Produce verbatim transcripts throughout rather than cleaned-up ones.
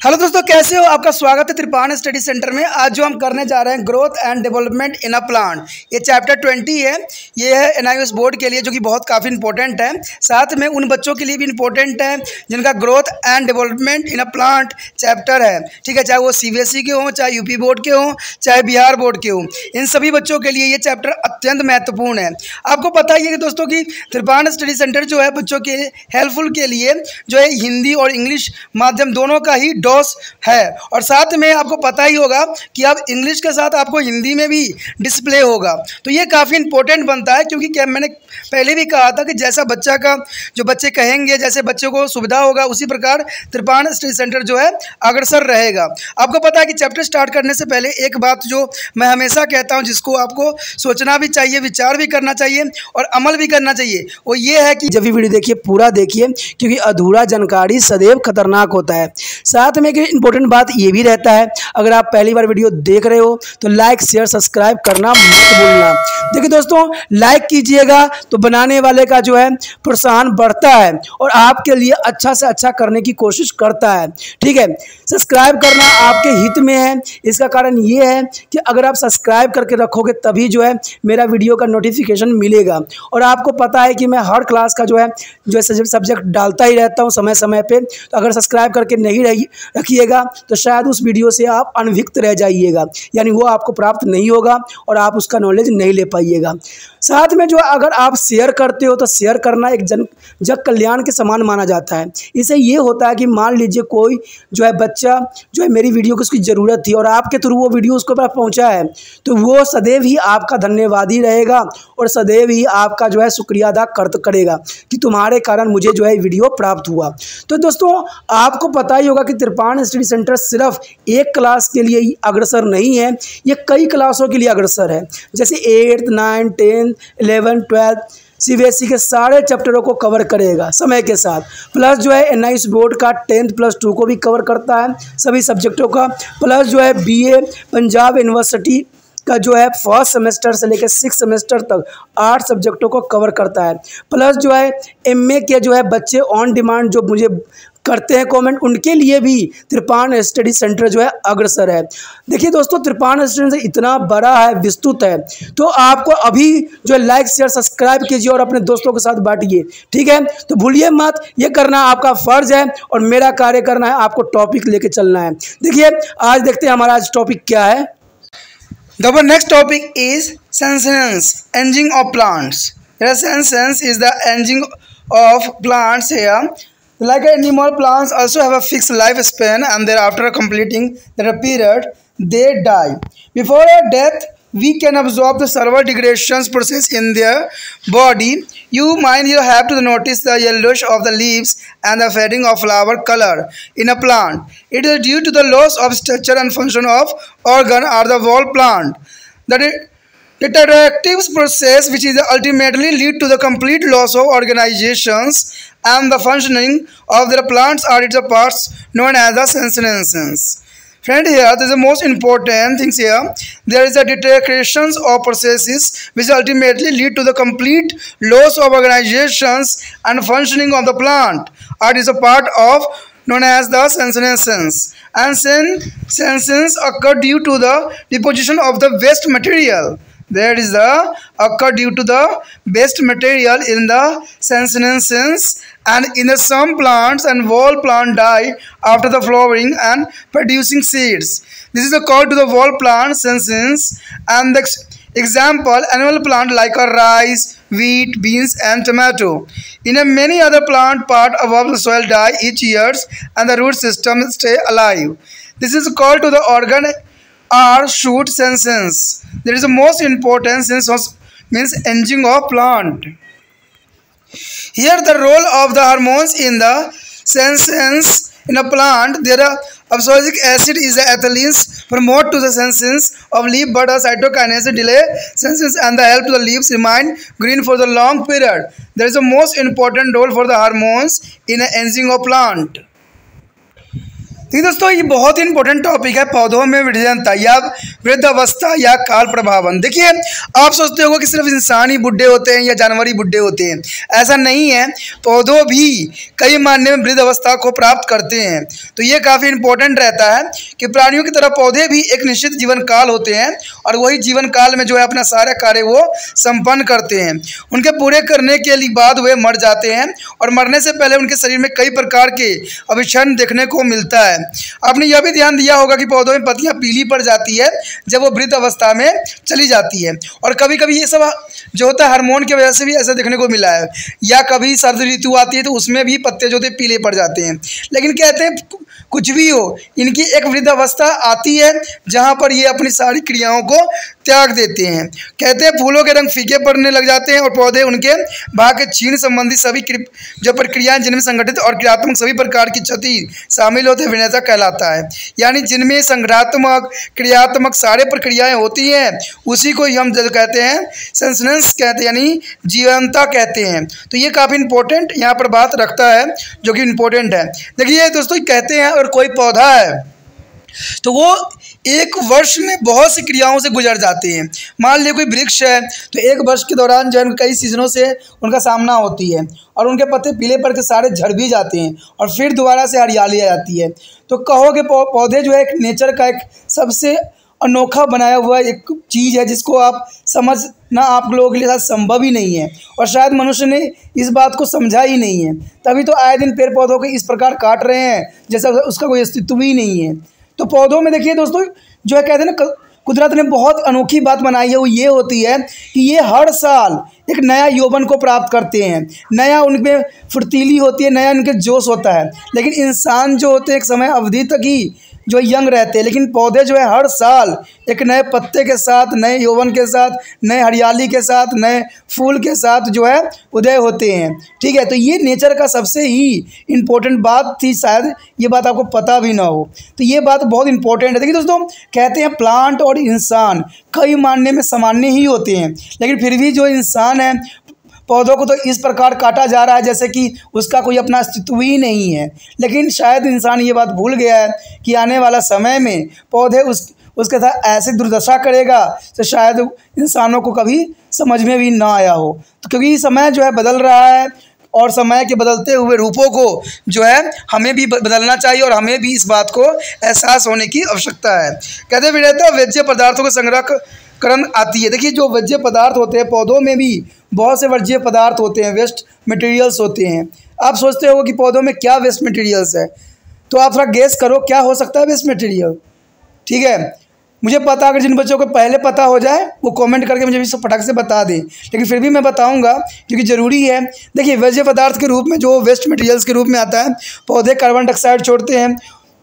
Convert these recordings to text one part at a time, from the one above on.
Hello दोस्तों, कैसे हो? आपका स्वागत है त्रिपाण स्टडी सेंटर में। आज जो हम करने जा रहे हैं growth and development in a plant, ये चैप्टर ट्वेंटी है। ये है एन आई एस बोर्ड के लिए, जो कि बहुत काफ़ी इंपॉर्टेंट है। साथ में उन बच्चों के लिए भी इंपॉर्टेंट है जिनका growth and development in a plant chapter है, ठीक है। चाहे वो सी बी एस ई के हों, चाहे यू पी बोर्ड के हों, चाहे बिहार बोर्ड के हों, इन सभी बच्चों के लिए ये चैप्टर अत्यंत महत्वपूर्ण है। आपको पता ही है कि दोस्तों कि त्रिपाण स्टडी सेंटर जो है बच्चों के हेल्पफुल के लिए जो है हिंदी और इंग्लिश माध्यम दोनों का ही है। और साथ में आपको पता ही होगा कि अब इंग्लिश के साथ आपको हिंदी में भी डिस्प्ले होगा, तो ये काफ़ी इंपॉर्टेंट बनता है। क्योंकि क्या मैंने पहले भी कहा था कि जैसा बच्चा का जो बच्चे कहेंगे, जैसे बच्चों को सुविधा होगा, उसी प्रकार त्रिपाण स्टडी सेंटर जो है अग्रसर रहेगा। आपको पता है कि चैप्टर स्टार्ट करने से पहले एक बात जो मैं हमेशा कहता हूँ, जिसको आपको सोचना भी चाहिए, विचार भी करना चाहिए और अमल भी करना चाहिए, वो ये है कि जब भी वीडियो देखिए पूरा देखिए, क्योंकि अधूरा जानकारी सदैव खतरनाक होता है। साथ में इंपॉर्टेंट बात ये भी रहता है, अगर आप पहली बार वीडियो देख रहे हो तो लाइक शेयर सब्सक्राइब करना मत भूलना। देखिए दोस्तों, लाइक कीजिएगा तो बनाने वाले का जो है प्रोत्साहन बढ़ता है और आपके लिए अच्छा से अच्छा करने की कोशिश करता है, ठीक है। सब्सक्राइब करना आपके हित में है। इसका कारण ये है कि अगर आप सब्सक्राइब करके रखोगे तभी जो है मेरा वीडियो का नोटिफिकेशन मिलेगा। और आपको पता है कि मैं हर क्लास का जो है जो है सब्जेक्ट डालता ही रहता हूँ समय समय पे, तो अगर सब्सक्राइब करके नहीं रखिएगा तो शायद उस वीडियो से आप अनभिज्ञ रह जाइएगा, यानी वो आपको प्राप्त नहीं होगा और आप उसका नॉलेज नहीं ले पाइएगा। साथ में जो अगर आप शेयर करते हो तो शेयर करना एक जन जग कल्याण के समान माना जाता है। इससे ये होता है कि मान लीजिए कोई जो है बच्चा जो है मेरी वीडियो को उसकी ज़रूरत थी और आपके थ्रू वो वीडियो उसको पास पहुँचा है, तो वो सदैव ही आपका धन्यवादी रहेगा और सदैव ही आपका जो है शुक्रिया अदा कर करेगा कि तुम्हारे कारण मुझे जो है वीडियो प्राप्त हुआ। तो दोस्तों, आपको पता ही होगा कि त्रिपाण स्टडी सेंटर सिर्फ एक क्लास के लिए ही अग्रसर नहीं है, ये कई क्लासों के लिए अग्रसर है। जैसे eighth nine tenth eleven twelfth C B S E के सारे चैप्टरों को कवर करेगा समय के साथ। प्लस जो है एन आई एस बोर्ड का टेंथ प्लस टू को भी कवर करता है, सभी सब्जेक्टों का। प्लस जो है बी ए पंजाब यूनिवर्सिटी का जो है फर्स्ट सेमेस्टर से लेकर सिक्स सेमेस्टर तक आठ सब्जेक्टों को कवर करता है। प्लस जो है एम ए के जो है बच्चे ऑन डिमांड जो मुझे करते हैं कमेंट, उनके लिए भी त्रिपाण स्टडी सेंटर जो है अग्रसर है। देखिए दोस्तों, त्रिपाण स्टडी सेंटर इतना बड़ा है, विस्तृत है, तो आपको अभी जो है लाइक शेयर सब्सक्राइब कीजिए और अपने दोस्तों के साथ बांटिए, ठीक है। तो भूलिए मत, ये करना आपका फर्ज है और मेरा कार्य करना है, आपको टॉपिक लेके चलना है। देखिए आज देखते हैं हमारा आज टॉपिक क्या है। The next topic is senescence, aging of plants. Here, senescence is the aging of plants. Here, like animal, plants also have a fixed lifespan, and thereafter completing their period, they die. Before their death, we can observe the several degradation process in their body. You mind you have to notice the yellowish of the leaves and the fading of flower color in a plant. It is due to the loss of structure and function of organ or the whole plant. The deteriorative process, which is ultimately lead to the complete loss of organizations and the functioning of their plants or its parts, known as the senescence. Friend, here there is the most important things here. There is a deterioration of processes which ultimately lead to the complete loss of organizations and functioning of the plant, or is a part of known as the senescence. And senescence occur due to the deposition of the waste material. There is a occur due to the waste material in the senescence, and in the some plants and whole plant die after the flowering and producing seeds. This is called to the whole plant senescence. And the example annual plant like a rice, wheat, beans and tomato. In a many other plant part above the soil die each year and the root system stay alive. This is called to the organ or shoot senescence. There is the most important sense means aging of plant. Here the role of the hormones in the senescence in a plant. There are abscisic acid is the ethylenes promote to the senescence of leaf, but a cytokinase delay senescence and the help the leaves remain green for the long period. There is a most important role for the hormones in the aging of plant. ये दोस्तों ये बहुत ही important topic है, पौधों में वृद्धनता या वृद्धावस्था या काल प्रभावन। देखिए आप सोचते हो कि सिर्फ इंसान ही बुढ़े होते हैं या जानवर ही बुढ़े होते हैं, ऐसा नहीं है। पौधों भी कई मायने में वृद्धावस्था को प्राप्त करते हैं। तो ये काफ़ी इंपॉर्टेंट रहता है कि प्राणियों की तरह पौधे भी एक निश्चित जीवन काल होते हैं और वही जीवन काल में जो है अपना सारा कार्य वो संपन्न करते हैं। उनके पूरे करने के लिए बाद वे मर जाते हैं और मरने से पहले उनके शरीर में कई प्रकार के अभिक्षण देखने को मिलता है। आपने यह भी ध्यान दिया होगा कि पौधों में पत्तियां पीली पड़ जाती है जब वो वृद्ध अवस्था में चली जाती है, और कभी कभी ये सब जो होता है हार्मोन की वजह से भी ऐसा देखने को मिला है, या कभी सर्द ऋतु आती है तो उसमें भी पत्ते जो होते हैं पीले पड़ जाते हैं। लेकिन कहते हैं कुछ भी हो, इनकी एक वृद्ध अवस्था आती है जहाँ पर ये अपनी सारी क्रियाओं को त्याग देते हैं। कहते हैं फूलों के रंग फीके पड़ने लग जाते हैं और पौधे उनके भाग के क्षीण संबंधी सभी जो प्रक्रियाएं जिनमें संगठित और क्रियात्मक सभी प्रकार की क्षति शामिल होते हैं विनयता कहलाता है। यानी जिनमें संगठनात्मक क्रियात्मक सारे प्रक्रियाएं होती हैं उसी को ही हम जब कहते हैं सेंसनेंस कहते हैं, यानी जीवंतता कहते हैं। तो ये काफ़ी इंपॉर्टेंट यहाँ पर बात रखता है जो कि इम्पोर्टेंट है। देखिए दोस्तों कहते हैं अगर कोई पौधा है तो वो एक वर्ष में बहुत सी क्रियाओं से गुजर जाते हैं। मान लीजिए कोई वृक्ष है तो एक वर्ष के दौरान जो है कई सीजनों से उनका सामना होती है और उनके पत्ते पीले पड़ के सारे झड़ भी जाते हैं और फिर दोबारा से हरियाली आ जाती है। तो कहो कि पौधे जो है एक नेचर का एक सबसे अनोखा बनाया हुआ एक चीज़ है जिसको आप समझना आप लोगों के लिए शायद संभव ही नहीं है, और शायद मनुष्य ने इस बात को समझा ही नहीं है, तभी तो आए दिन पेड़ पौधों को इस प्रकार काट रहे हैं जैसा उसका कोई अस्तित्व ही नहीं है। तो पौधों में देखिए दोस्तों जो है कहते हैं ना कुदरत ने बहुत अनोखी बात बनाई है, वो ये होती है कि ये हर साल एक नया यौवन को प्राप्त करते हैं, नया उनमें फुर्तीली होती है, नया उनके जोश होता है। लेकिन इंसान जो होते हैं एक समय अवधि तक ही जो यंग रहते हैं, लेकिन पौधे जो है हर साल एक नए पत्ते के साथ, नए यौवन के साथ, नए हरियाली के साथ, नए फूल के साथ जो है उदय होते हैं। ठीक है, तो ये नेचर का सबसे ही इम्पोर्टेंट बात थी, शायद ये बात आपको पता भी ना हो, तो ये बात बहुत इंपॉर्टेंट है। देखिए दोस्तों कहते हैं प्लांट और इंसान कई मायने में सामान्य ही होते हैं, लेकिन फिर भी जो इंसान है पौधों को तो इस प्रकार काटा जा रहा है जैसे कि उसका कोई अपना अस्तित्व ही नहीं है। लेकिन शायद इंसान ये बात भूल गया है कि आने वाला समय में पौधे उस उसके साथ ऐसे दुर्दशा करेगा तो शायद इंसानों को कभी समझ में भी ना आया हो। तो क्योंकि समय जो है बदल रहा है और समय के बदलते हुए रूपों को जो है हमें भी बदलना चाहिए और हमें भी इस बात को एहसास होने की आवश्यकता है। कहते विविधता वर्ज्य पदार्थों का संग्रह करण आती है। देखिए जो वर्ज्य पदार्थ होते हैं पौधों में भी बहुत से वर्ज्य पदार्थ होते हैं, वेस्ट मटेरियल्स होते हैं। आप सोचते हो कि पौधों में क्या वेस्ट मटेरियल्स है, तो आप थोड़ा गेस करो क्या हो सकता है वेस्ट मटेरियल। ठीक है, मुझे पता अगर जिन बच्चों को पहले पता हो जाए वो कमेंट करके मुझे भी सब फटाक से बता दें, लेकिन फिर भी मैं बताऊंगा क्योंकि ज़रूरी है। देखिए वर्ज्य पदार्थ के रूप में जो वेस्ट मटेरियल्स के रूप में आता है, पौधे कार्बन डाइऑक्साइड छोड़ते हैं,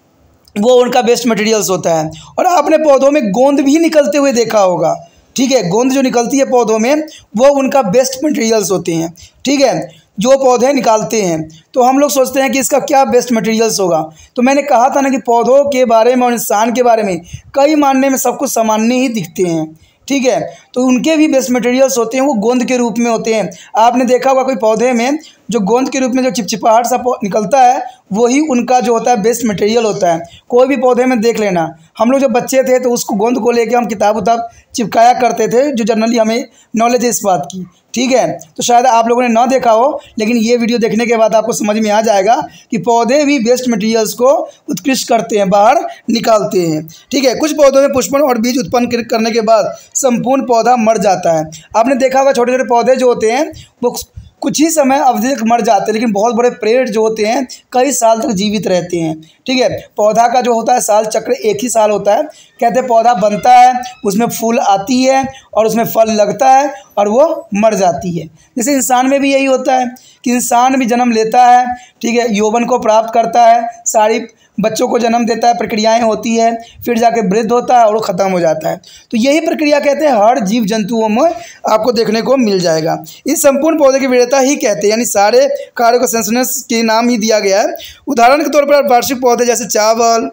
वो उनका वेस्ट मटेरियल्स होता है। और आपने पौधों में गोंद भी निकलते हुए देखा होगा। ठीक है, गोंद जो निकलती है पौधों में वो उनका वेस्ट मटेरियल्स होते हैं। ठीक है, जो पौधे निकालते हैं, तो हम लोग सोचते हैं कि इसका क्या वेस्ट मटेरियल्स होगा। तो मैंने कहा था ना कि पौधों के बारे में और इंसान के बारे में कई मानने में सब कुछ सामान्य ही दिखते हैं। ठीक है, तो उनके भी वेस्ट मटेरियल्स होते हैं, वो गोंद के रूप में होते हैं। आपने देखा होगा कोई पौधे में जो गोंद के रूप में जो चिपचिपाहट सा निकलता है वही उनका जो होता है वेस्ट मटेरियल होता है। कोई भी पौधे में देख लेना, हम लोग जब बच्चे थे तो उसको गोंद को लेके हम किताब उताब चिपकाया करते थे, जो जनरली हमें नॉलेज है इस बात की। ठीक है, तो शायद आप लोगों ने ना देखा हो, लेकिन ये वीडियो देखने के बाद आपको समझ में आ जाएगा कि पौधे भी वेस्ट मटेरियल्स को उत्कृष्ट करते हैं, बाहर निकालते हैं। ठीक है, कुछ पौधों में पुष्पन और बीज उत्पन्न करने के बाद संपूर्ण पौधा मर जाता है। आपने देखा होगा छोटे छोटे पौधे जो होते हैं वो कुछ ही समय अवधि तक मर जाते हैं, लेकिन बहुत बड़े पेड़ जो होते हैं कई साल तक जीवित रहते हैं। ठीक है, पौधा का जो होता है साल चक्र एक ही साल होता है। कहते हैं पौधा बनता है, उसमें फूल आती है और उसमें फल लगता है और वो मर जाती है। जैसे इंसान में भी यही होता है कि इंसान भी जन्म लेता है, ठीक है, यौवन को प्राप्त करता है, सारी बच्चों को जन्म देता है, प्रक्रियाएं होती है, फिर जाके वृद्ध होता है और वो ख़त्म हो जाता है। तो यही प्रक्रिया कहते हैं हर जीव जंतुओं में आपको देखने को मिल जाएगा। इस संपूर्ण पौधे की विविधता ही कहते हैं, यानी सारे कार्यों को सेंसनेस के नाम ही दिया गया है। उदाहरण के तौर पर वार्षिक पौधे जैसे चावल,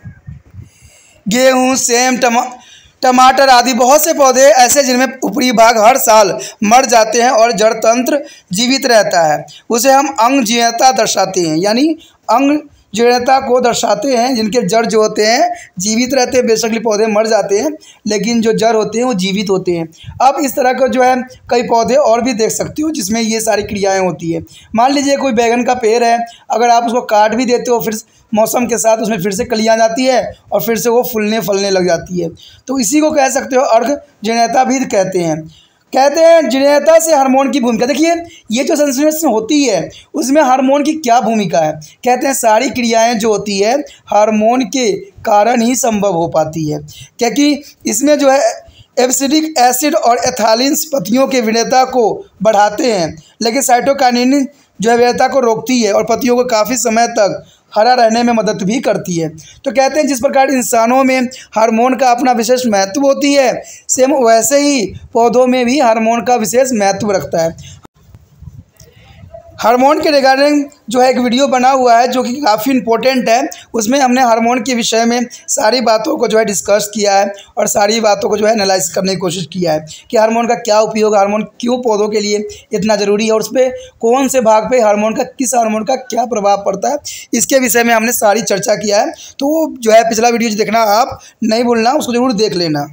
गेहूँ, सेम, टमा टमाटर आदि बहुत से पौधे ऐसे जिनमें ऊपरी भाग हर साल मर जाते हैं और जड़ तंत्र जीवित रहता है, उसे हम अंग जीवता दर्शाते हैं। यानी अंग जीर्णता को दर्शाते हैं, जिनके जड़ जो होते हैं जीवित रहते हैं। बेसिकली पौधे मर जाते हैं लेकिन जो जड़ होते हैं वो जीवित होते हैं। अब इस तरह का जो है कई पौधे और भी देख सकते हो जिसमें ये सारी क्रियाएं होती है। मान लीजिए कोई बैगन का पेड़ है, अगर आप उसको काट भी देते हो फिर मौसम के साथ उसमें फिर से कलियाँ जाती है और फिर से वो फूलने फलने लग जाती है। तो इसी को कह सकते हो अर्ध जीर्णता भी कहते हैं। कहते हैं जीर्णता से हार्मोन की भूमिका। देखिए ये जो संश्लेषण होती है उसमें हार्मोन की क्या भूमिका है। कहते हैं सारी क्रियाएं जो होती है हार्मोन के कारण ही संभव हो पाती है, क्योंकि इसमें जो है एब्सिडिक एसिड और एथालिन्स पत्तियों के विरता को बढ़ाते हैं, लेकिन साइटोकाइनिन जो है विरता को रोकती है और पत्तियों को काफ़ी समय तक हरा रहने में मदद भी करती है। तो कहते हैं जिस प्रकार इंसानों में हार्मोन का अपना विशेष महत्व होती है, सेम वैसे ही पौधों में भी हार्मोन का विशेष महत्व रखता है। हार्मोन के रिगार्डिंग जो है एक वीडियो बना हुआ है जो कि काफ़ी इम्पोर्टेंट है। उसमें हमने हार्मोन के विषय में सारी बातों को जो है डिस्कस किया है और सारी बातों को जो है एनालाइज करने की कोशिश किया है कि हार्मोन का क्या उपयोग, हार्मोन क्यों पौधों के लिए इतना ज़रूरी है और उस पर कौन से भाग पे हार्मोन का, किस हार्मोन का क्या प्रभाव पड़ता है, इसके विषय में हमने सारी चर्चा किया है। तो वो जो है पिछला वीडियो जो देखना आप नहीं भूलना, उसको ज़रूर देख लेना।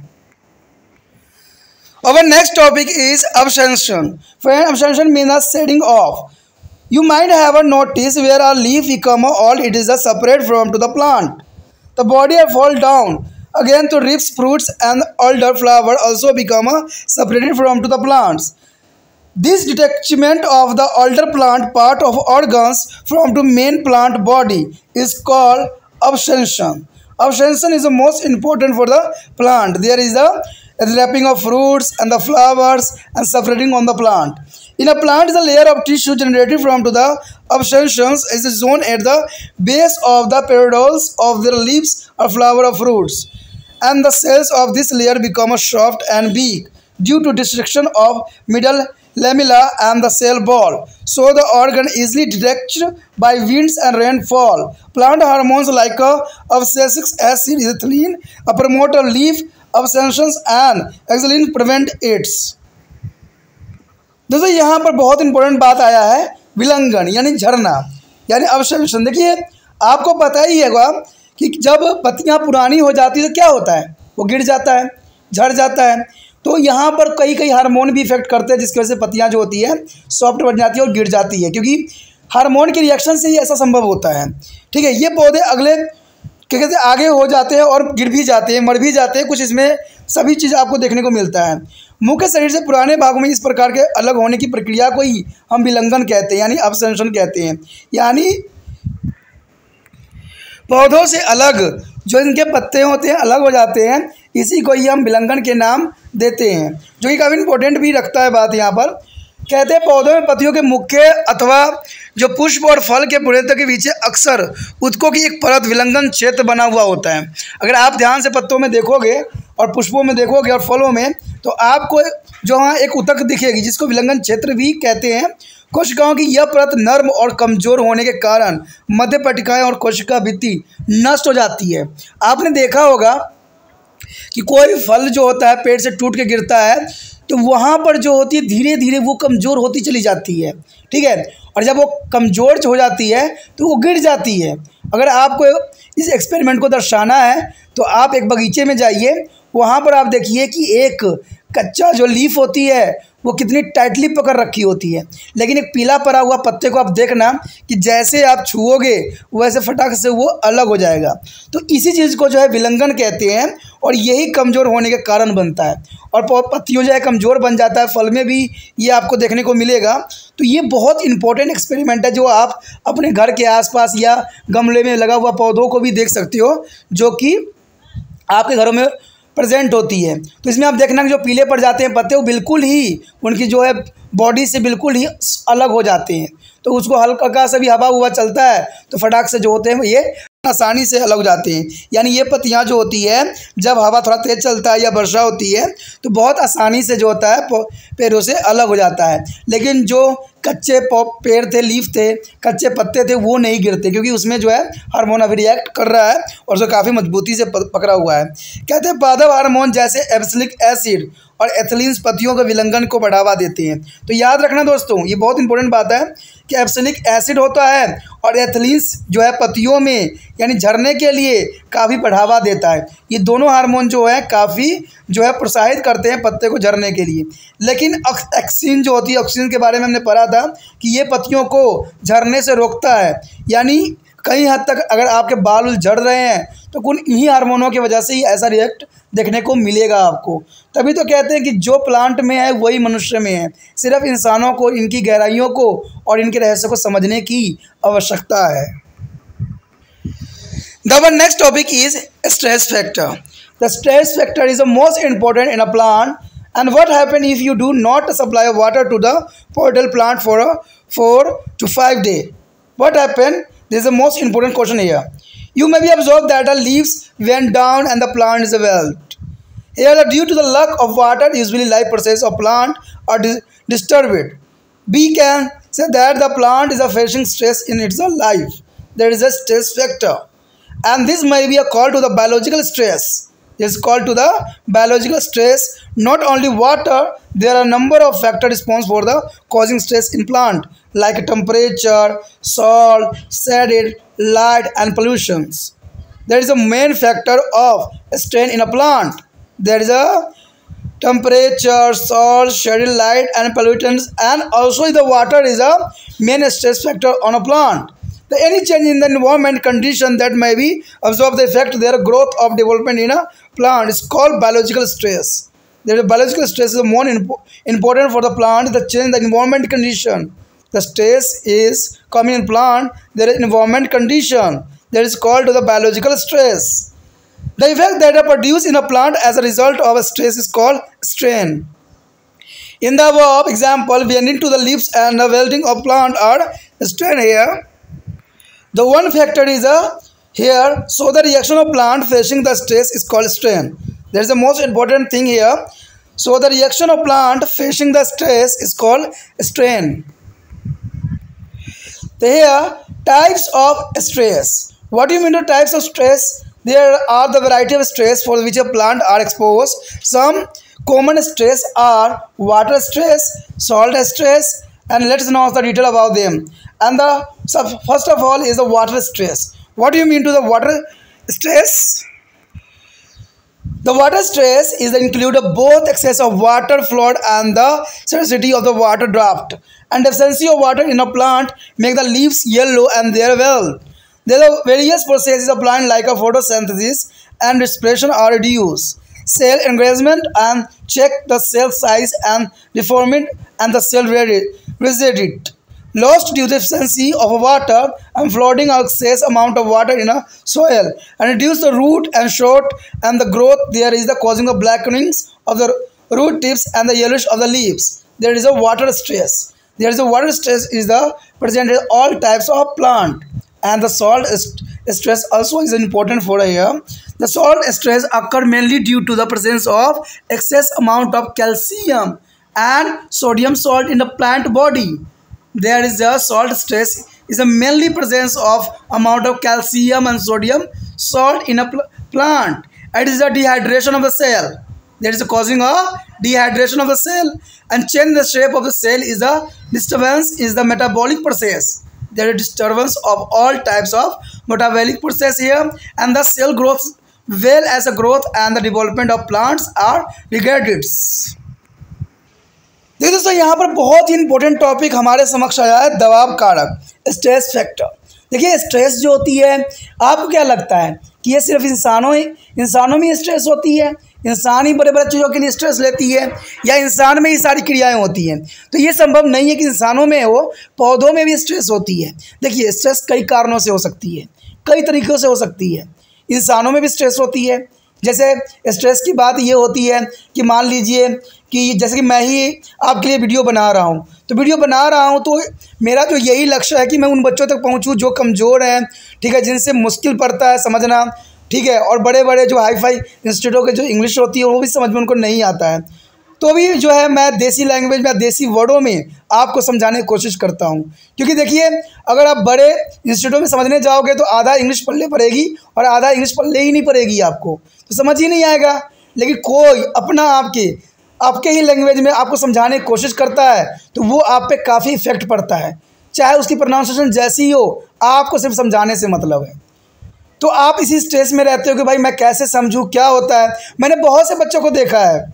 Our next topic is absorption. Friend, absorption means the shedding off. You might have a notice where a leaf become all it is a separate from to the plant. The body fall down again to ribs, fruits and older flower also become a separated from to the plants. This detachment of the older plant part of organs from the main plant body is called absorption. Absorption is the most important for the plant. There is a wrapping of fruits and the flowers and separating on the plant. In a plant, the layer of tissue generated from to the absorptions is shown at the base of the petals of the leaves or flower of fruits. And the cells of this layer become soft and weak due to destruction of middle lamella and the cell ball. So the organ easily detached by winds and rainfall. Plant hormones like a abscisic acid, ethylene, a promoter leaf absorptions and xylene prevent its. दोस्तों यहाँ पर बहुत important बात आया है विलंगन यानी झरना यानी अवशेषण। देखिए आपको पता ही होगा कि जब पत्तियाँ पुरानी हो जाती है तो क्या होता है, वो गिर जाता है, झड़ जाता है। तो यहाँ पर कई कई हार्मोन भी इफेक्ट करते हैं जिसकी वजह से पत्तियाँ जो होती है सॉफ्ट बन जाती है और गिर जाती है, क्योंकि हार्मोन के रिएक्शन से ही ऐसा संभव होता है। ठीक है, ये पौधे अगले क्या कहते हैं आगे हो जाते हैं और गिर भी जाते हैं, मर भी जाते हैं, कुछ इसमें सभी चीज़ आपको देखने को मिलता है। मुख्य शरीर से पुराने भागों में इस प्रकार के अलग होने की प्रक्रिया को ही हम विलंगन कहते हैं यानी अवशेषण कहते हैं। यानी पौधों से अलग जो इनके पत्ते होते हैं अलग हो जाते हैं, इसी को ही हम विलंगन के नाम देते हैं, जो कि काफ़ी इंपॉर्टेंट भी रखता है बात। यहाँ पर कहते हैं पौधों में पत्तियों के मुख्य अथवा जो पुष्प और फल के पुष्प के पीछे अक्सर उत्तकों की एक परत विलंगन क्षेत्र बना हुआ होता है। अगर आप ध्यान से पत्तों में देखोगे और पुष्पों में देखोगे और फलों में तो आपको जो वहाँ एक उतक दिखेगी जिसको विलंगन क्षेत्र भी कहते हैं। कोशिकाओं की यह परत नर्म और कमज़ोर होने के कारण मध्य पट्टिकाएँ और कोशिका भित्ति नष्ट हो जाती है। आपने देखा होगा कि कोई फल जो होता है पेड़ से टूट के गिरता है तो वहाँ पर जो होती है धीरे धीरे वो कमज़ोर होती चली जाती है। ठीक है, और जब वो कमज़ोर हो जाती है तो वो गिर जाती है। अगर आपको इस एक्सपेरिमेंट को दर्शाना है तो आप एक बगीचे में जाइए, वहाँ पर आप देखिए कि एक कच्चा जो लीफ होती है वो कितनी टाइटली पकड़ रखी होती है, लेकिन एक पीला पड़ा हुआ पत्ते को आप देखना कि जैसे आप छुओगे वैसे फटाक से वो अलग हो जाएगा। तो इसी चीज़ को जो है विलंगन कहते हैं और यही कमज़ोर होने के कारण बनता है। और पत्तियों जो है कमज़ोर बन जाता है, फल में भी ये आपको देखने को मिलेगा। तो ये बहुत इंपॉर्टेंट एक्सपेरिमेंट है जो आप अपने घर के आसपास या गमले में लगा हुआ पौधों को भी देख सकते हो, जो कि आपके घरों में प्रेजेंट होती है। तो इसमें आप देखना कि जो पीले पड़ जाते हैं पत्ते वो बिल्कुल ही उनकी जो है बॉडी से बिल्कुल ही अलग हो जाते हैं। तो उसको हल्का का सा भी हवा हुआ चलता है तो फटाक से जो होते हैं ये आसानी से अलग हो जाते हैं। यानी ये पत्तियाँ जो होती है जब हवा थोड़ा तेज़ चलता है या वर्षा होती है तो बहुत आसानी से जो होता है पेड़ों से अलग हो जाता है। लेकिन जो कच्चे पेड़ थे, लीफ थे, कच्चे पत्ते थे, वो नहीं गिरते क्योंकि उसमें जो है हार्मोन अभी रिएक्ट कर रहा है और उसको काफ़ी मजबूती से पकड़ा हुआ है। कहते हैं पादप हार्मोन जैसे एब्सिलिक एसिड और एथिलीन्स पत्तियों के विलंघन को बढ़ावा देते हैं। तो याद रखना दोस्तों, ये बहुत इंपॉर्टेंट बात है कि एब्सिलिक एसिड होता है और एथिलीन्स जो है पत्तियों में यानी झरने के लिए काफ़ी बढ़ावा देता है। ये दोनों हार्मोन जो है काफ़ी जो है प्रोत्साहित करते हैं पत्ते को झरने के लिए। लेकिन ऑक्सिन जो होती है, ऑक्सीजन के बारे में हमने पढ़ा था कि ये पत्तियों को झरने से रोकता है। यानी कई हद तक अगर आपके बाल उल झड़ रहे हैं तो कुछ इन्हीं हार्मोनों की वजह से ही ऐसा रिएक्ट देखने को मिलेगा आपको। तभी तो कहते हैं कि जो प्लांट में है वही मनुष्य में है। सिर्फ इंसानों को इनकी गहराइयों को और इनके रहस्य को समझने की आवश्यकता है। The next topic is stress factor. The stress factor is the most important in a plant. And what happens if you do not supply water to the potato plant for a four to five days? What happens? This is the most important question here. You may be observed that the leaves went down and the plant is wilt. Here, due to the lack of water, usually life process of plant are dis disturbed. We can say that the plant is facing stress in its life. There is a stress factor, and this may be a call to the biological stress. This is called to the biological stress. Not only water, there are a number of factors responsible for the causing stress in plant, like temperature, salt, shade, light, and pollutions. There is a main factor of strain in a plant. There is a temperature, salt, shade, light, and pollutants, and also the water is a main stress factor on a plant. The any change in the environment condition that may be absorb the effect their growth of development in a plant is called biological stress. The biological stress is more impo important for the plant. The change in the environment condition. The stress is coming in plant. There is environment condition that is called to the biological stress. The effect that are produced in a plant as a result of a stress is called strain. In the above example, we are into the leaves and the wilting of plant are strain here. The one factor is a here, so the reaction of plant facing the stress is called strain. There is the most important thing here. So the reaction of plant facing the stress is called strain. Here, types of stress. What do you mean by types of stress? There are the variety of stress for which a plant are exposed. Some common stress are water stress, salt stress, and let's know the detail about them. And the so first of all is the water stress. What do you mean to the water stress? The water stress is the include of both excess of water flood and the scarcity of the water draft. And absence of water in a plant make the leaves yellow and their well. There are various processes of plant like a photosynthesis and respiration are reduced. Cell engagement and check the cell size and deformity and the cell rigidity. Lost due to absence of water and flooding excess amount of water in a soil and reduce the root and shoot and the growth. There is the causing of blackenings of the root tips and the yellowish of the leaves. There is a water stress. There is a water stress is the present in all types of plant, and the salt stress also is important for here. The salt stress occur mainly due to the presence of excess amount of calcium and sodium salt in the plant body. There is a salt stress is a mainly presence of amount of calcium and sodium salt in a pl plant. It is a dehydration of the cell. There is a causing a dehydration of the cell, and change the shape of the cell is a disturbance is the metabolic process. There is disturbance of all types of metabolic process here, and the cell growth well as a growth and the development of plants are regarded. देखिए दोस्तों, यहाँ पर बहुत ही important topic हमारे समक्ष आया है, दबाव कारक, स्ट्रेस फैक्टर। देखिए स्ट्रेस जो होती है, आपको क्या लगता है कि ये सिर्फ इंसानों ही इंसानों में स्ट्रेस होती है, इंसान ही बड़े बड़े चीज़ों के लिए स्ट्रेस लेती है, या इंसान में ही सारी क्रियाएं होती हैं? तो ये संभव नहीं है कि इंसानों में हो, पौधों में भी स्ट्रेस होती है। देखिए स्ट्रेस कई कारणों से हो सकती है, कई तरीक़ों से हो सकती है। इंसानों में भी स्ट्रेस होती है। जैसे स्ट्रेस की बात ये होती है कि मान लीजिए कि जैसे कि मैं ही आपके लिए वीडियो बना रहा हूँ, तो वीडियो बना रहा हूँ तो मेरा जो यही लक्ष्य है कि मैं उन बच्चों तक पहुँचूँ जो कमज़ोर हैं, ठीक है, जिनसे मुश्किल पड़ता है समझना, ठीक है, और बड़े बड़े जो हाई फाई इंस्टीट्यूटों के जो इंग्लिश होती है वो भी समझ में उनको नहीं आता है। तो भी जो है मैं देसी लैंग्वेज में, देसी वर्डों में आपको समझाने की कोशिश करता हूँ, क्योंकि देखिए अगर आप बड़े इंस्टीट्यूट में समझने जाओगे तो आधा इंग्लिश पढ़ले पड़ेगी और आधा इंग्लिश पढ़ले ही नहीं पड़ेगी आपको, तो समझ ही नहीं आएगा। लेकिन कोई अपना आपके आपके ही लैंग्वेज में आपको समझाने की कोशिश करता है तो वो आप पे काफ़ी इफेक्ट पड़ता है, चाहे उसकी प्रोनाउंसिएशन जैसी हो, आपको सिर्फ समझाने से मतलब है। तो आप इसी स्ट्रेस में रहते हो कि भाई मैं कैसे समझूं, क्या होता है। मैंने बहुत से बच्चों को देखा है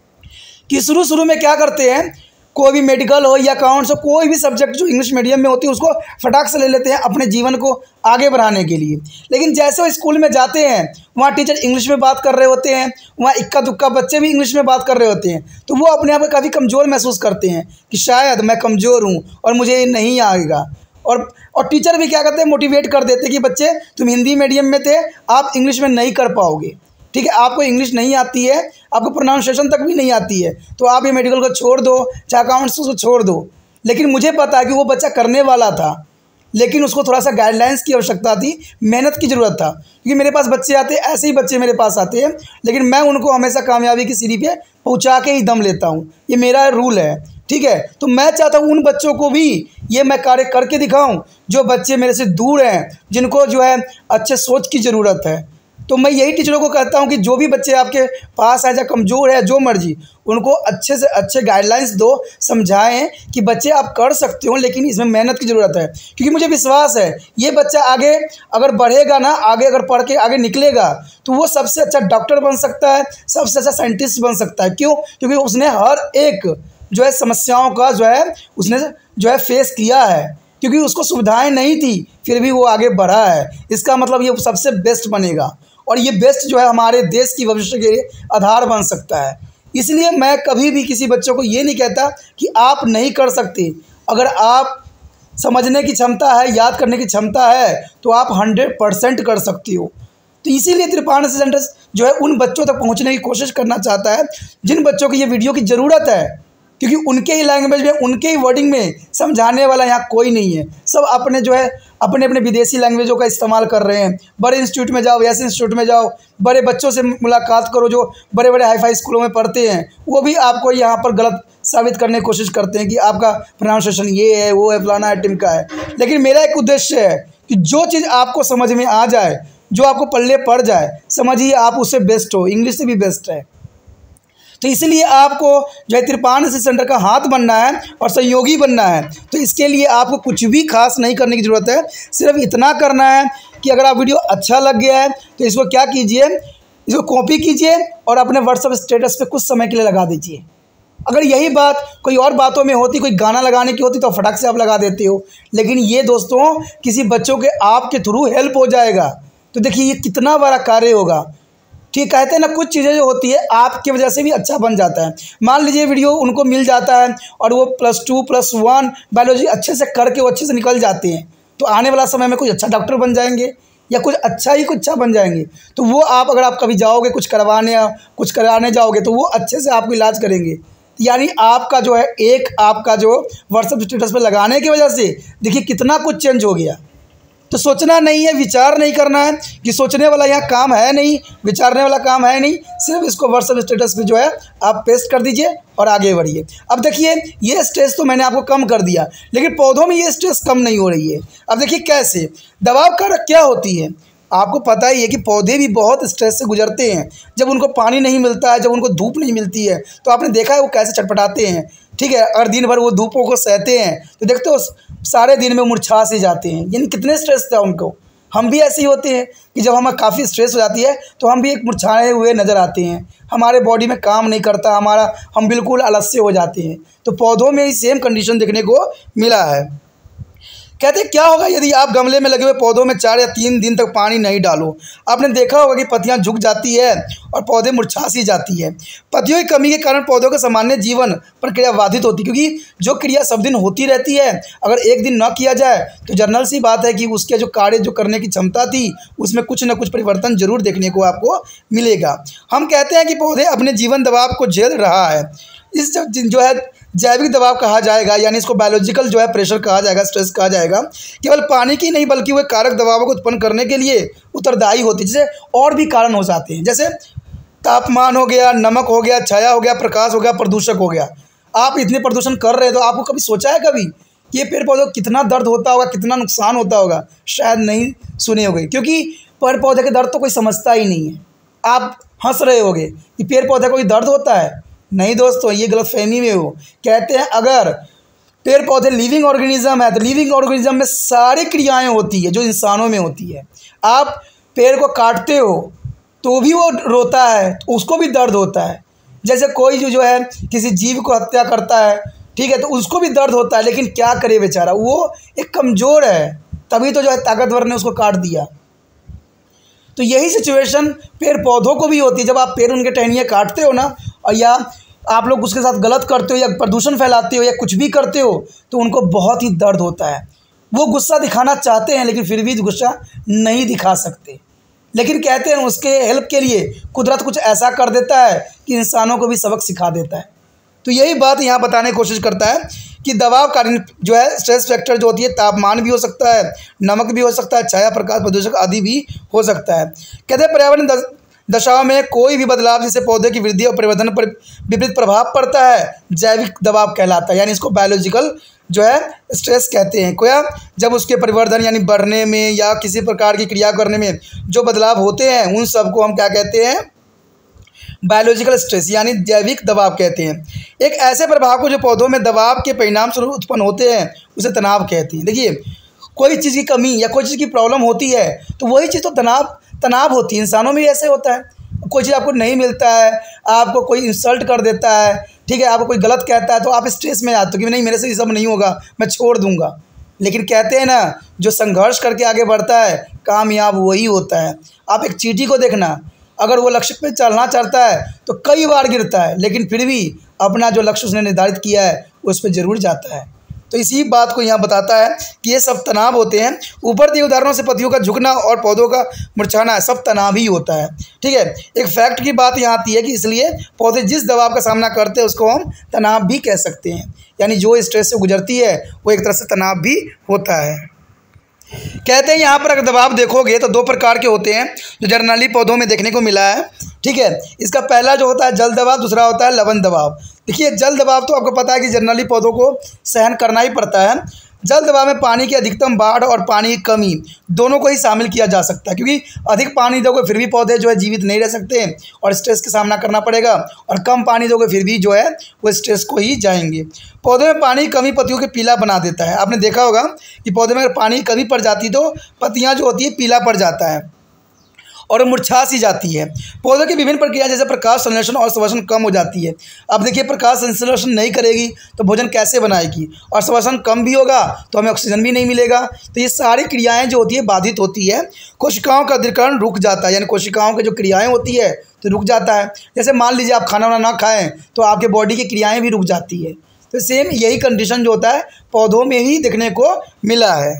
कि शुरू शुरू में क्या करते हैं, कोई भी मेडिकल हो या अकाउंट्स हो, कोई भी सब्जेक्ट जो इंग्लिश मीडियम में होती है उसको फटाक से ले लेते हैं अपने जीवन को आगे बढ़ाने के लिए। लेकिन जैसे वो स्कूल में जाते हैं वहाँ टीचर इंग्लिश में बात कर रहे होते हैं, वहाँ इक्का दुक्का बच्चे भी इंग्लिश में बात कर रहे होते हैं, तो वो अपने आप को काफ़ी कमज़ोर महसूस करते हैं कि शायद मैं कमज़ोर हूँ और मुझे ये नहीं आएगा। और और टीचर भी क्या करते हैं, मोटिवेट कर देते हैं कि बच्चे तुम हिंदी मीडियम में थे, आप इंग्लिश में नहीं कर पाओगे, ठीक है, आपको इंग्लिश नहीं आती है, आपको प्रोनाउंसिएशन तक भी नहीं आती है, तो आप ये मेडिकल को छोड़ दो, चाहे अकाउंट्स को छोड़ दो। लेकिन मुझे पता है कि वो बच्चा करने वाला था, लेकिन उसको थोड़ा सा गाइडलाइंस की आवश्यकता थी, मेहनत की ज़रूरत था। क्योंकि मेरे पास बच्चे आते हैं, ऐसे ही बच्चे मेरे पास आते हैं, लेकिन मैं उनको हमेशा कामयाबी की सीढ़ी पे पहुंचा के ही दम लेता हूं, ये मेरा रूल है, ठीक है। तो मैं चाहता हूं उन बच्चों को भी ये मैं कार्य करके दिखाऊं जो बच्चे मेरे से दूर हैं, जिनको जो है अच्छे सोच की ज़रूरत है। तो मैं यही टीचरों को कहता हूं कि जो भी बच्चे आपके पास है, चाहे कमज़ोर है, जो मर्जी, उनको अच्छे से अच्छे गाइडलाइंस दो, समझाएं कि बच्चे आप कर सकते हो, लेकिन इसमें मेहनत की ज़रूरत है। क्योंकि मुझे विश्वास है ये बच्चा आगे अगर बढ़ेगा ना, आगे अगर पढ़ के आगे निकलेगा तो वो सबसे अच्छा डॉक्टर बन सकता है, सबसे अच्छा साइंटिस्ट बन सकता है। क्यों? क्योंकि उसने हर एक जो है समस्याओं का जो है उसने जो है फेस किया है, क्योंकि उसको सुविधाएं नहीं थी फिर भी वो आगे बढ़ा है। इसका मतलब ये सबसे बेस्ट बनेगा और ये बेस्ट जो है हमारे देश की भविष्य के आधार बन सकता है। इसलिए मैं कभी भी किसी बच्चों को ये नहीं कहता कि आप नहीं कर सकते। अगर आप समझने की क्षमता है, याद करने की क्षमता है, तो आप हंड्रेड परसेंट कर सकती हो। तो इसीलिए त्रिपाठी सेंटर जो है उन बच्चों तक पहुंचने की कोशिश करना चाहता है जिन बच्चों को ये वीडियो की ज़रूरत है, क्योंकि उनके ही लैंग्वेज में, उनके ही वर्डिंग में समझाने वाला यहाँ कोई नहीं है। सब अपने जो है अपने अपने विदेशी लैंग्वेजों का इस्तेमाल कर रहे हैं। बड़े इंस्टीट्यूट में जाओ, ऐसे इंस्टीट्यूट में जाओ, बड़े बच्चों से मुलाकात करो जो बड़े बड़े हाई फाई स्कूलों में पढ़ते हैं, वो भी आपको यहाँ पर गलत साबित करने की कोशिश करते हैं कि आपका प्रोनाउंसिएशन ये है, वो है, फलाना है, टिमका है। लेकिन मेरा एक उद्देश्य है कि जो चीज़ आपको समझ में आ जाए, जो आपको पल्ले पड़ जाए, समझिए आप उससे बेस्ट हो, इंग्लिश से भी बेस्ट है। तो इसलिए आपको जो है त्रिपाठी सेंटर का हाथ बनना है और सहयोगी बनना है। तो इसके लिए आपको कुछ भी खास नहीं करने की ज़रूरत है, सिर्फ इतना करना है कि अगर आप वीडियो अच्छा लग गया है तो इसको क्या कीजिए, इसको कॉपी कीजिए और अपने व्हाट्सएप स्टेटस पे कुछ समय के लिए लगा दीजिए। अगर यही बात कोई और बातों में होती, कोई गाना लगाने की होती, तो फटाक से आप लगा देते हो, लेकिन ये दोस्तों किसी बच्चों के आपके थ्रू हेल्प हो जाएगा। तो देखिए ये कितना बड़ा कार्य होगा। ठीक कहते हैं ना, कुछ चीज़ें जो होती है आपकी वजह से भी अच्छा बन जाता है। मान लीजिए वीडियो उनको मिल जाता है और वो plus two plus one biology अच्छे से करके वो अच्छे से निकल जाते हैं, तो आने वाला समय में कुछ अच्छा डॉक्टर बन जाएंगे या कुछ अच्छा ही कुछ अच्छा बन जाएंगे। तो वो आप अगर आप कभी जाओगे कुछ करवाने या कुछ कराने जाओगे तो वो अच्छे से आपको इलाज करेंगे। यानी आपका जो है एक आपका जो व्हाट्सएप स्टेटस पर लगाने की वजह से देखिए कितना कुछ चेंज हो गया। तो सोचना नहीं है, विचार नहीं करना है कि सोचने वाला यहाँ काम है नहीं, विचारने वाला काम है नहीं, सिर्फ इसको व्हाट्सएप स्टेटस पे जो है आप पेस्ट कर दीजिए और आगे बढ़िए। अब देखिए ये स्ट्रेस तो मैंने आपको कम कर दिया, लेकिन पौधों में ये स्ट्रेस कम नहीं हो रही है। अब देखिए कैसे, दबाव कारक क्या होती है, आपको पता ही है कि पौधे भी बहुत स्ट्रेस से गुजरते हैं। जब उनको पानी नहीं मिलता है, जब उनको धूप नहीं मिलती है, तो आपने देखा है वो कैसे छटपटाते हैं, ठीक है। अगर दिन भर वो धूपों को सहते हैं तो देखते हो सारे दिन में मुरझा से जाते हैं, यानी कितने स्ट्रेस था उनको। हम भी ऐसे ही होते हैं कि जब हमें काफ़ी स्ट्रेस हो जाती है तो हम भी एक मुरझाए हुए नज़र आते हैं, हमारे बॉडी में काम नहीं करता हमारा, हम बिल्कुल आलस्य हो जाते हैं। तो पौधों में ही सेम कंडीशन देखने को मिला है। कहते क्या होगा यदि आप गमले में लगे हुए पौधों में चार या तीन दिन तक पानी नहीं डालो। आपने देखा होगा कि पत्तियां झुक जाती है और पौधे मुरझा सी जाती है। पत्तियों की कमी के कारण पौधों का सामान्य जीवन प्रक्रिया बाधित होती है, क्योंकि जो क्रिया सब दिन होती रहती है, अगर एक दिन न किया जाए तो जनरल सी बात है कि उसके जो कार्य जो करने की क्षमता थी उसमें कुछ न कुछ परिवर्तन जरूर देखने को आपको मिलेगा। हम कहते हैं कि पौधे अपने जीवन दबाव को झेल रहा है। इस जो है जैविक दबाव कहा जाएगा, यानी इसको बायोलॉजिकल जो है प्रेशर कहा जाएगा, स्ट्रेस कहा जाएगा, केवल पानी की नहीं बल्कि वह कारक दबावों को उत्पन्न करने के लिए उत्तरदायी होती है। जैसे और भी कारण हो जाते हैं, जैसे तापमान हो गया, नमक हो गया, छाया हो गया, प्रकाश हो गया, प्रदूषक हो गया। आप इतने प्रदूषण कर रहे हैं तो आपको कभी सोचा है कभी कि ये पेड़ पौधों को कितना दर्द होता होगा, कितना नुकसान होता होगा? शायद नहीं सुने होंगे, क्योंकि पेड़ पौधे के दर्द तो कोई समझता ही नहीं है। आप हंस रहे होगे कि पेड़ पौधे को कोई दर्द होता है, नहीं दोस्तों, ये गलतफहमी में हो। कहते हैं अगर पेड़ पौधे लिविंग ऑर्गेनिज्म है तो लिविंग ऑर्गेनिज्म में सारी क्रियाएं होती है जो इंसानों में होती है। आप पेड़ को काटते हो तो भी वो रोता है, तो उसको भी दर्द होता है। जैसे कोई जो जो है किसी जीव को हत्या करता है, ठीक है, तो उसको भी दर्द होता है, लेकिन क्या करे बेचारा, वो एक कमज़ोर है, तभी तो जो है ताकतवर ने उसको काट दिया। तो यही सिचुएशन पेड़ पौधों को भी होती है। जब आप पेड़ उनके टहनियाँ काटते हो ना, और या आप लोग उसके साथ गलत करते हो या प्रदूषण फैलाते हो या कुछ भी करते हो, तो उनको बहुत ही दर्द होता है। वो गुस्सा दिखाना चाहते हैं लेकिन फिर भी गुस्सा नहीं दिखा सकते। लेकिन कहते हैं उसके हेल्प के लिए कुदरत कुछ ऐसा कर देता है कि इंसानों को भी सबक सिखा देता है। तो यही बात यहाँ बताने की कोशिश करता है कि दबाव कारण जो है स्ट्रेस फैक्टर जो होती है, तापमान भी हो सकता है, नमक भी हो सकता है, छाया, प्रकाश, प्रदूषक आदि भी हो सकता है। कहते हैं पर्यावरण दशाओं में कोई भी बदलाव जिससे पौधे की वृद्धि और परिवर्धन पर विपरीत प्रभाव पड़ता है, जैविक दबाव कहलाता है। यानी इसको बायोलॉजिकल जो है स्ट्रेस कहते हैं। क्या जब उसके परिवर्धन यानी बढ़ने में या किसी प्रकार की क्रिया करने में जो बदलाव होते हैं, उन सब को हम क्या कहते हैं, बायोलॉजिकल स्ट्रेस यानी जैविक दबाव कहते हैं। एक ऐसे प्रभाव को जो पौधों में दबाव के परिणाम स्वरूप उत्पन्न होते हैं, उसे तनाव कहते हैं। देखिए, कोई चीज़ की कमी या कोई चीज़ की प्रॉब्लम होती है तो वही चीज़ तो तनाव तनाव होती है। इंसानों में भी ऐसे होता है, कोई चीज़ आपको नहीं मिलता है, आपको कोई इंसल्ट कर देता है, ठीक है, आपको कोई गलत कहता है, तो आप स्ट्रेस में आते हो कि नहीं, मेरे से ये सब नहीं होगा, मैं छोड़ दूंगा। लेकिन कहते हैं ना, जो संघर्ष करके आगे बढ़ता है कामयाब वही होता है। आप एक चींटी को देखना, अगर वो लक्ष्य पे चलना चाहता है तो कई बार गिरता है, लेकिन फिर भी अपना जो लक्ष्य उसने निर्धारित किया है उस पर ज़रूर जाता है। तो इसी बात को यहाँ बताता है कि ये सब तनाव होते हैं। ऊपर दिए उदाहरणों से पत्तियों का झुकना और पौधों का मुरझाना सब तनाव ही होता है, ठीक है। एक फैक्ट की बात यहाँ आती है कि इसलिए पौधे जिस दबाव का सामना करते हैं उसको हम तनाव भी कह सकते हैं। यानी जो स्ट्रेस से गुजरती है वो एक तरह से तनाव भी होता है। कहते हैं यहाँ पर अगर दबाव देखोगे तो दो प्रकार के होते हैं जो जर्नली पौधों में देखने को मिला है, ठीक है। इसका पहला जो होता है जल दबाव, दूसरा होता है लवण दबाव। देखिए, जल दबाव तो आपको पता है कि जर्नली पौधों को सहन करना ही पड़ता है। जल दबाव में पानी की अधिकतम बाढ़ और पानी की कमी दोनों को ही शामिल किया जा सकता है, क्योंकि अधिक पानी दोगे फिर भी पौधे जो है जीवित नहीं रह सकते और स्ट्रेस का सामना करना पड़ेगा, और कम पानी दोगे फिर भी जो है वो स्ट्रेस को ही जाएंगे। पौधे में पानी की कमी पत्तियों के पीला बना देता है। आपने देखा होगा कि पौधे में अगर पानी की कमी पड़ जाती तो पत्तियाँ जो होती है पीला पड़ जाता है और मुरझा सी जाती है। पौधों की विभिन्न प्रक्रिया जैसे प्रकाश संश्लेषण और श्वसन कम हो जाती है। अब देखिए, प्रकाश संश्लेषण नहीं करेगी तो भोजन कैसे बनाएगी, और श्वसन कम भी होगा तो हमें ऑक्सीजन भी नहीं मिलेगा। तो ये सारी क्रियाएं जो होती है बाधित होती है। कोशिकाओं का अधिकरण रुक जाता है, यानी कोशिकाओं की जो क्रियाएँ होती है तो रुक जाता है। जैसे मान लीजिए आप खाना वाना ना खाएँ तो आपके बॉडी की क्रियाएँ भी रुक जाती है। तो सेम यही कंडीशन जो होता है पौधों में ही देखने को मिला है।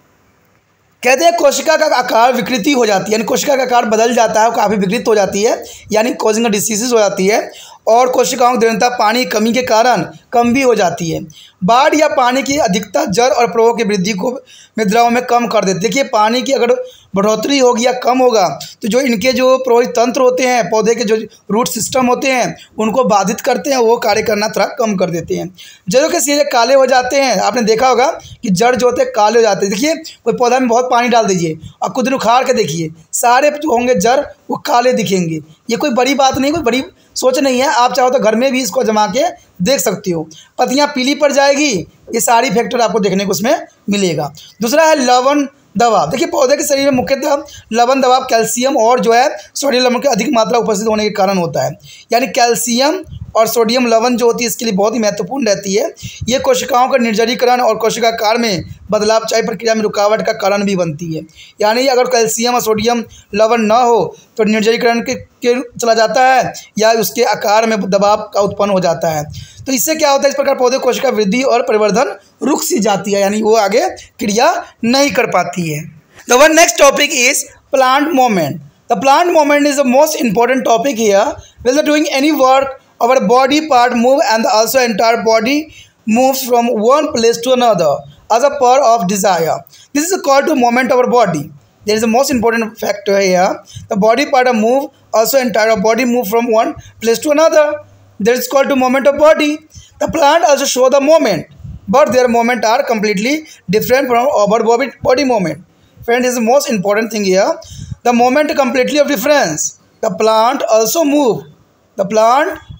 कहते हैं कोशिका का आकार विकृति हो जाती है, यानी कोशिका का आकार बदल जाता है, काफ़ी विकृत हो जाती है, यानी कॉजिंग डिसीजेज हो जाती है। और कोशिकाओं की दृढ़ता पानी की कमी के कारण कम भी हो जाती है। बाढ़ या पानी की अधिकता जड़ और प्रवाह की वृद्धि को मुद्राओं में कम कर देती है। देखिए, पानी की अगर बढ़ोतरी होगी या कम होगा तो जो इनके जो प्रवाही तंत्र होते हैं, पौधे के जो रूट सिस्टम होते हैं उनको बाधित करते हैं, वो कार्य करना थोड़ा कम कर देते हैं। जड़ों के सिरे काले हो जाते हैं। आपने देखा होगा कि जड़ जो होते हैं काले हो जाते हैं। देखिए, कोई पौधा में बहुत पानी डाल दीजिए और कुछ दिन उखाड़ के देखिए, सारे जो होंगे जड़ वो काले दिखेंगे। ये कोई बड़ी बात नहीं, कोई बड़ी सोच नहीं है। आप चाहो तो घर में भी इसको जमा के देख सकती हो। पत्तियां पीली पड़ जाएगी, ये सारी फैक्टर आपको देखने को उसमें मिलेगा। दूसरा है लवण दबाव। देखिए, पौधे के शरीर में मुख्यतः लवण दबाव कैल्शियम और जो है सोडियम लवण की अधिक मात्रा उपस्थित होने के कारण होता है। यानी कैल्शियम और सोडियम लवण जो होती है इसके लिए बहुत ही महत्वपूर्ण रहती है। ये कोशिकाओं का निर्जलीकरण और कोशिकाकार में बदलाव चाय प्रक्रिया में रुकावट का कारण भी बनती है। यानी अगर कैल्शियम और सोडियम लवण ना हो तो निर्जलीकरण के, के चला जाता है या उसके आकार में दबाव का उत्पन्न हो जाता है। तो इससे क्या होता है, इस प्रकार पौधे कोशिका वृद्धि और परिवर्धन रुक सी जाती है, यानी वो आगे क्रिया नहीं कर पाती है। The one next topic is plant movement. The plant movement is the most important topic here. When doing any work our body part move and also entire body moves from one place to another as a part of desire. This is called the movement of our body. There is a most important factor here. The body part move, also entire body move from one place to another. That is called the movement of body. The plant also show the movement, but their movement are completely different from our body body movement. Friend, is the most important thing here. The movement completely of difference. The plant also move. The plant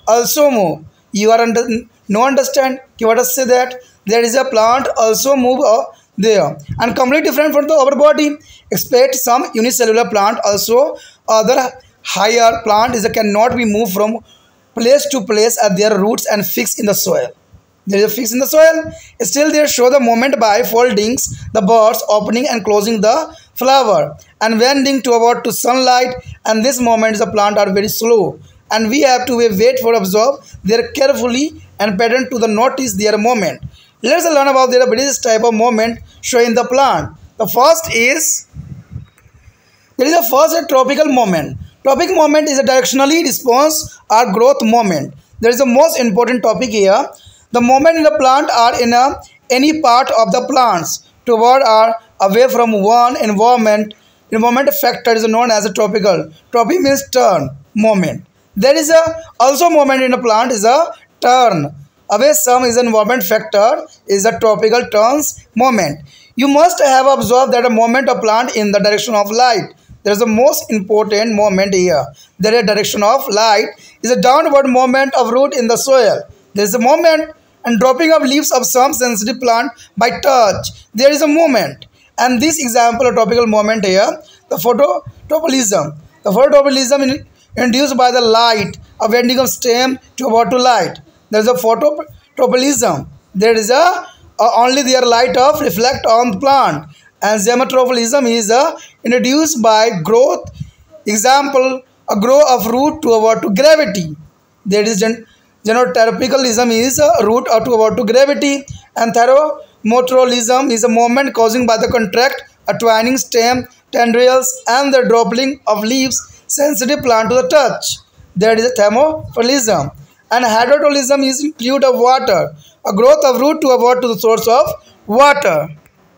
also move. You are under no understand. What does say that? There is a plant also move uh, there and completely different from the our body. Expect some unicellular plant also other higher plant is a, cannot be moved from place to place at their roots and fixed in the soil. There is a fix in the soil. Still they show the movement by foldings, the buds opening and closing the flower and bending toward to sunlight, and this movement the plant are very slow and we have to wait for observe their carefully and pattern to the notice their movement. Let's learn about their various type of movement showing the plant. The first is there is a first tropical movement. Tropic movement is a directionally response or growth movement. There is the most important topic here. The movement in the plant are in a, any part of the plants toward or away from one environment. Environment factor is known as a tropical. Tropic means turn movement. There is a also movement in a plant is a turn. Away some is an environment factor is a tropical turns movement. You must have observed that a movement of plant in the direction of light. There is the most important movement here. There is a direction of light is a downward movement of root in the soil. There is a movement and dropping of leaves of some sensitive plant by touch. There is a movement. And this example of tropical movement here, the phototropism. The phototropism induced by the light, a bending of stem toward to light. There is a phototropism. There is a uh, only their light of reflect on the plant. And xenotropism is uh, introduced by growth. Example, a grow of root toward to gravity. There is gen Genotropicalism is a root or toward to gravity, and thermotropism is a movement causing by the contract, a twining stem, tendrils, and the dropping of leaves, sensitive plant to the touch. There is a thermotropism. And hydrotropism is fluid of water, a growth of root toward to the source of water.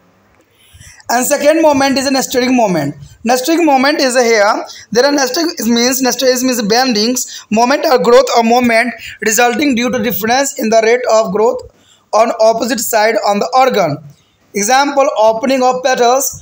And second moment is a nesting moment. Nesting moment is a here. There are nesting means nesting means bendings, moment or growth or moment resulting due to difference in the rate of growth on opposite side on the organ. Example, opening of petals,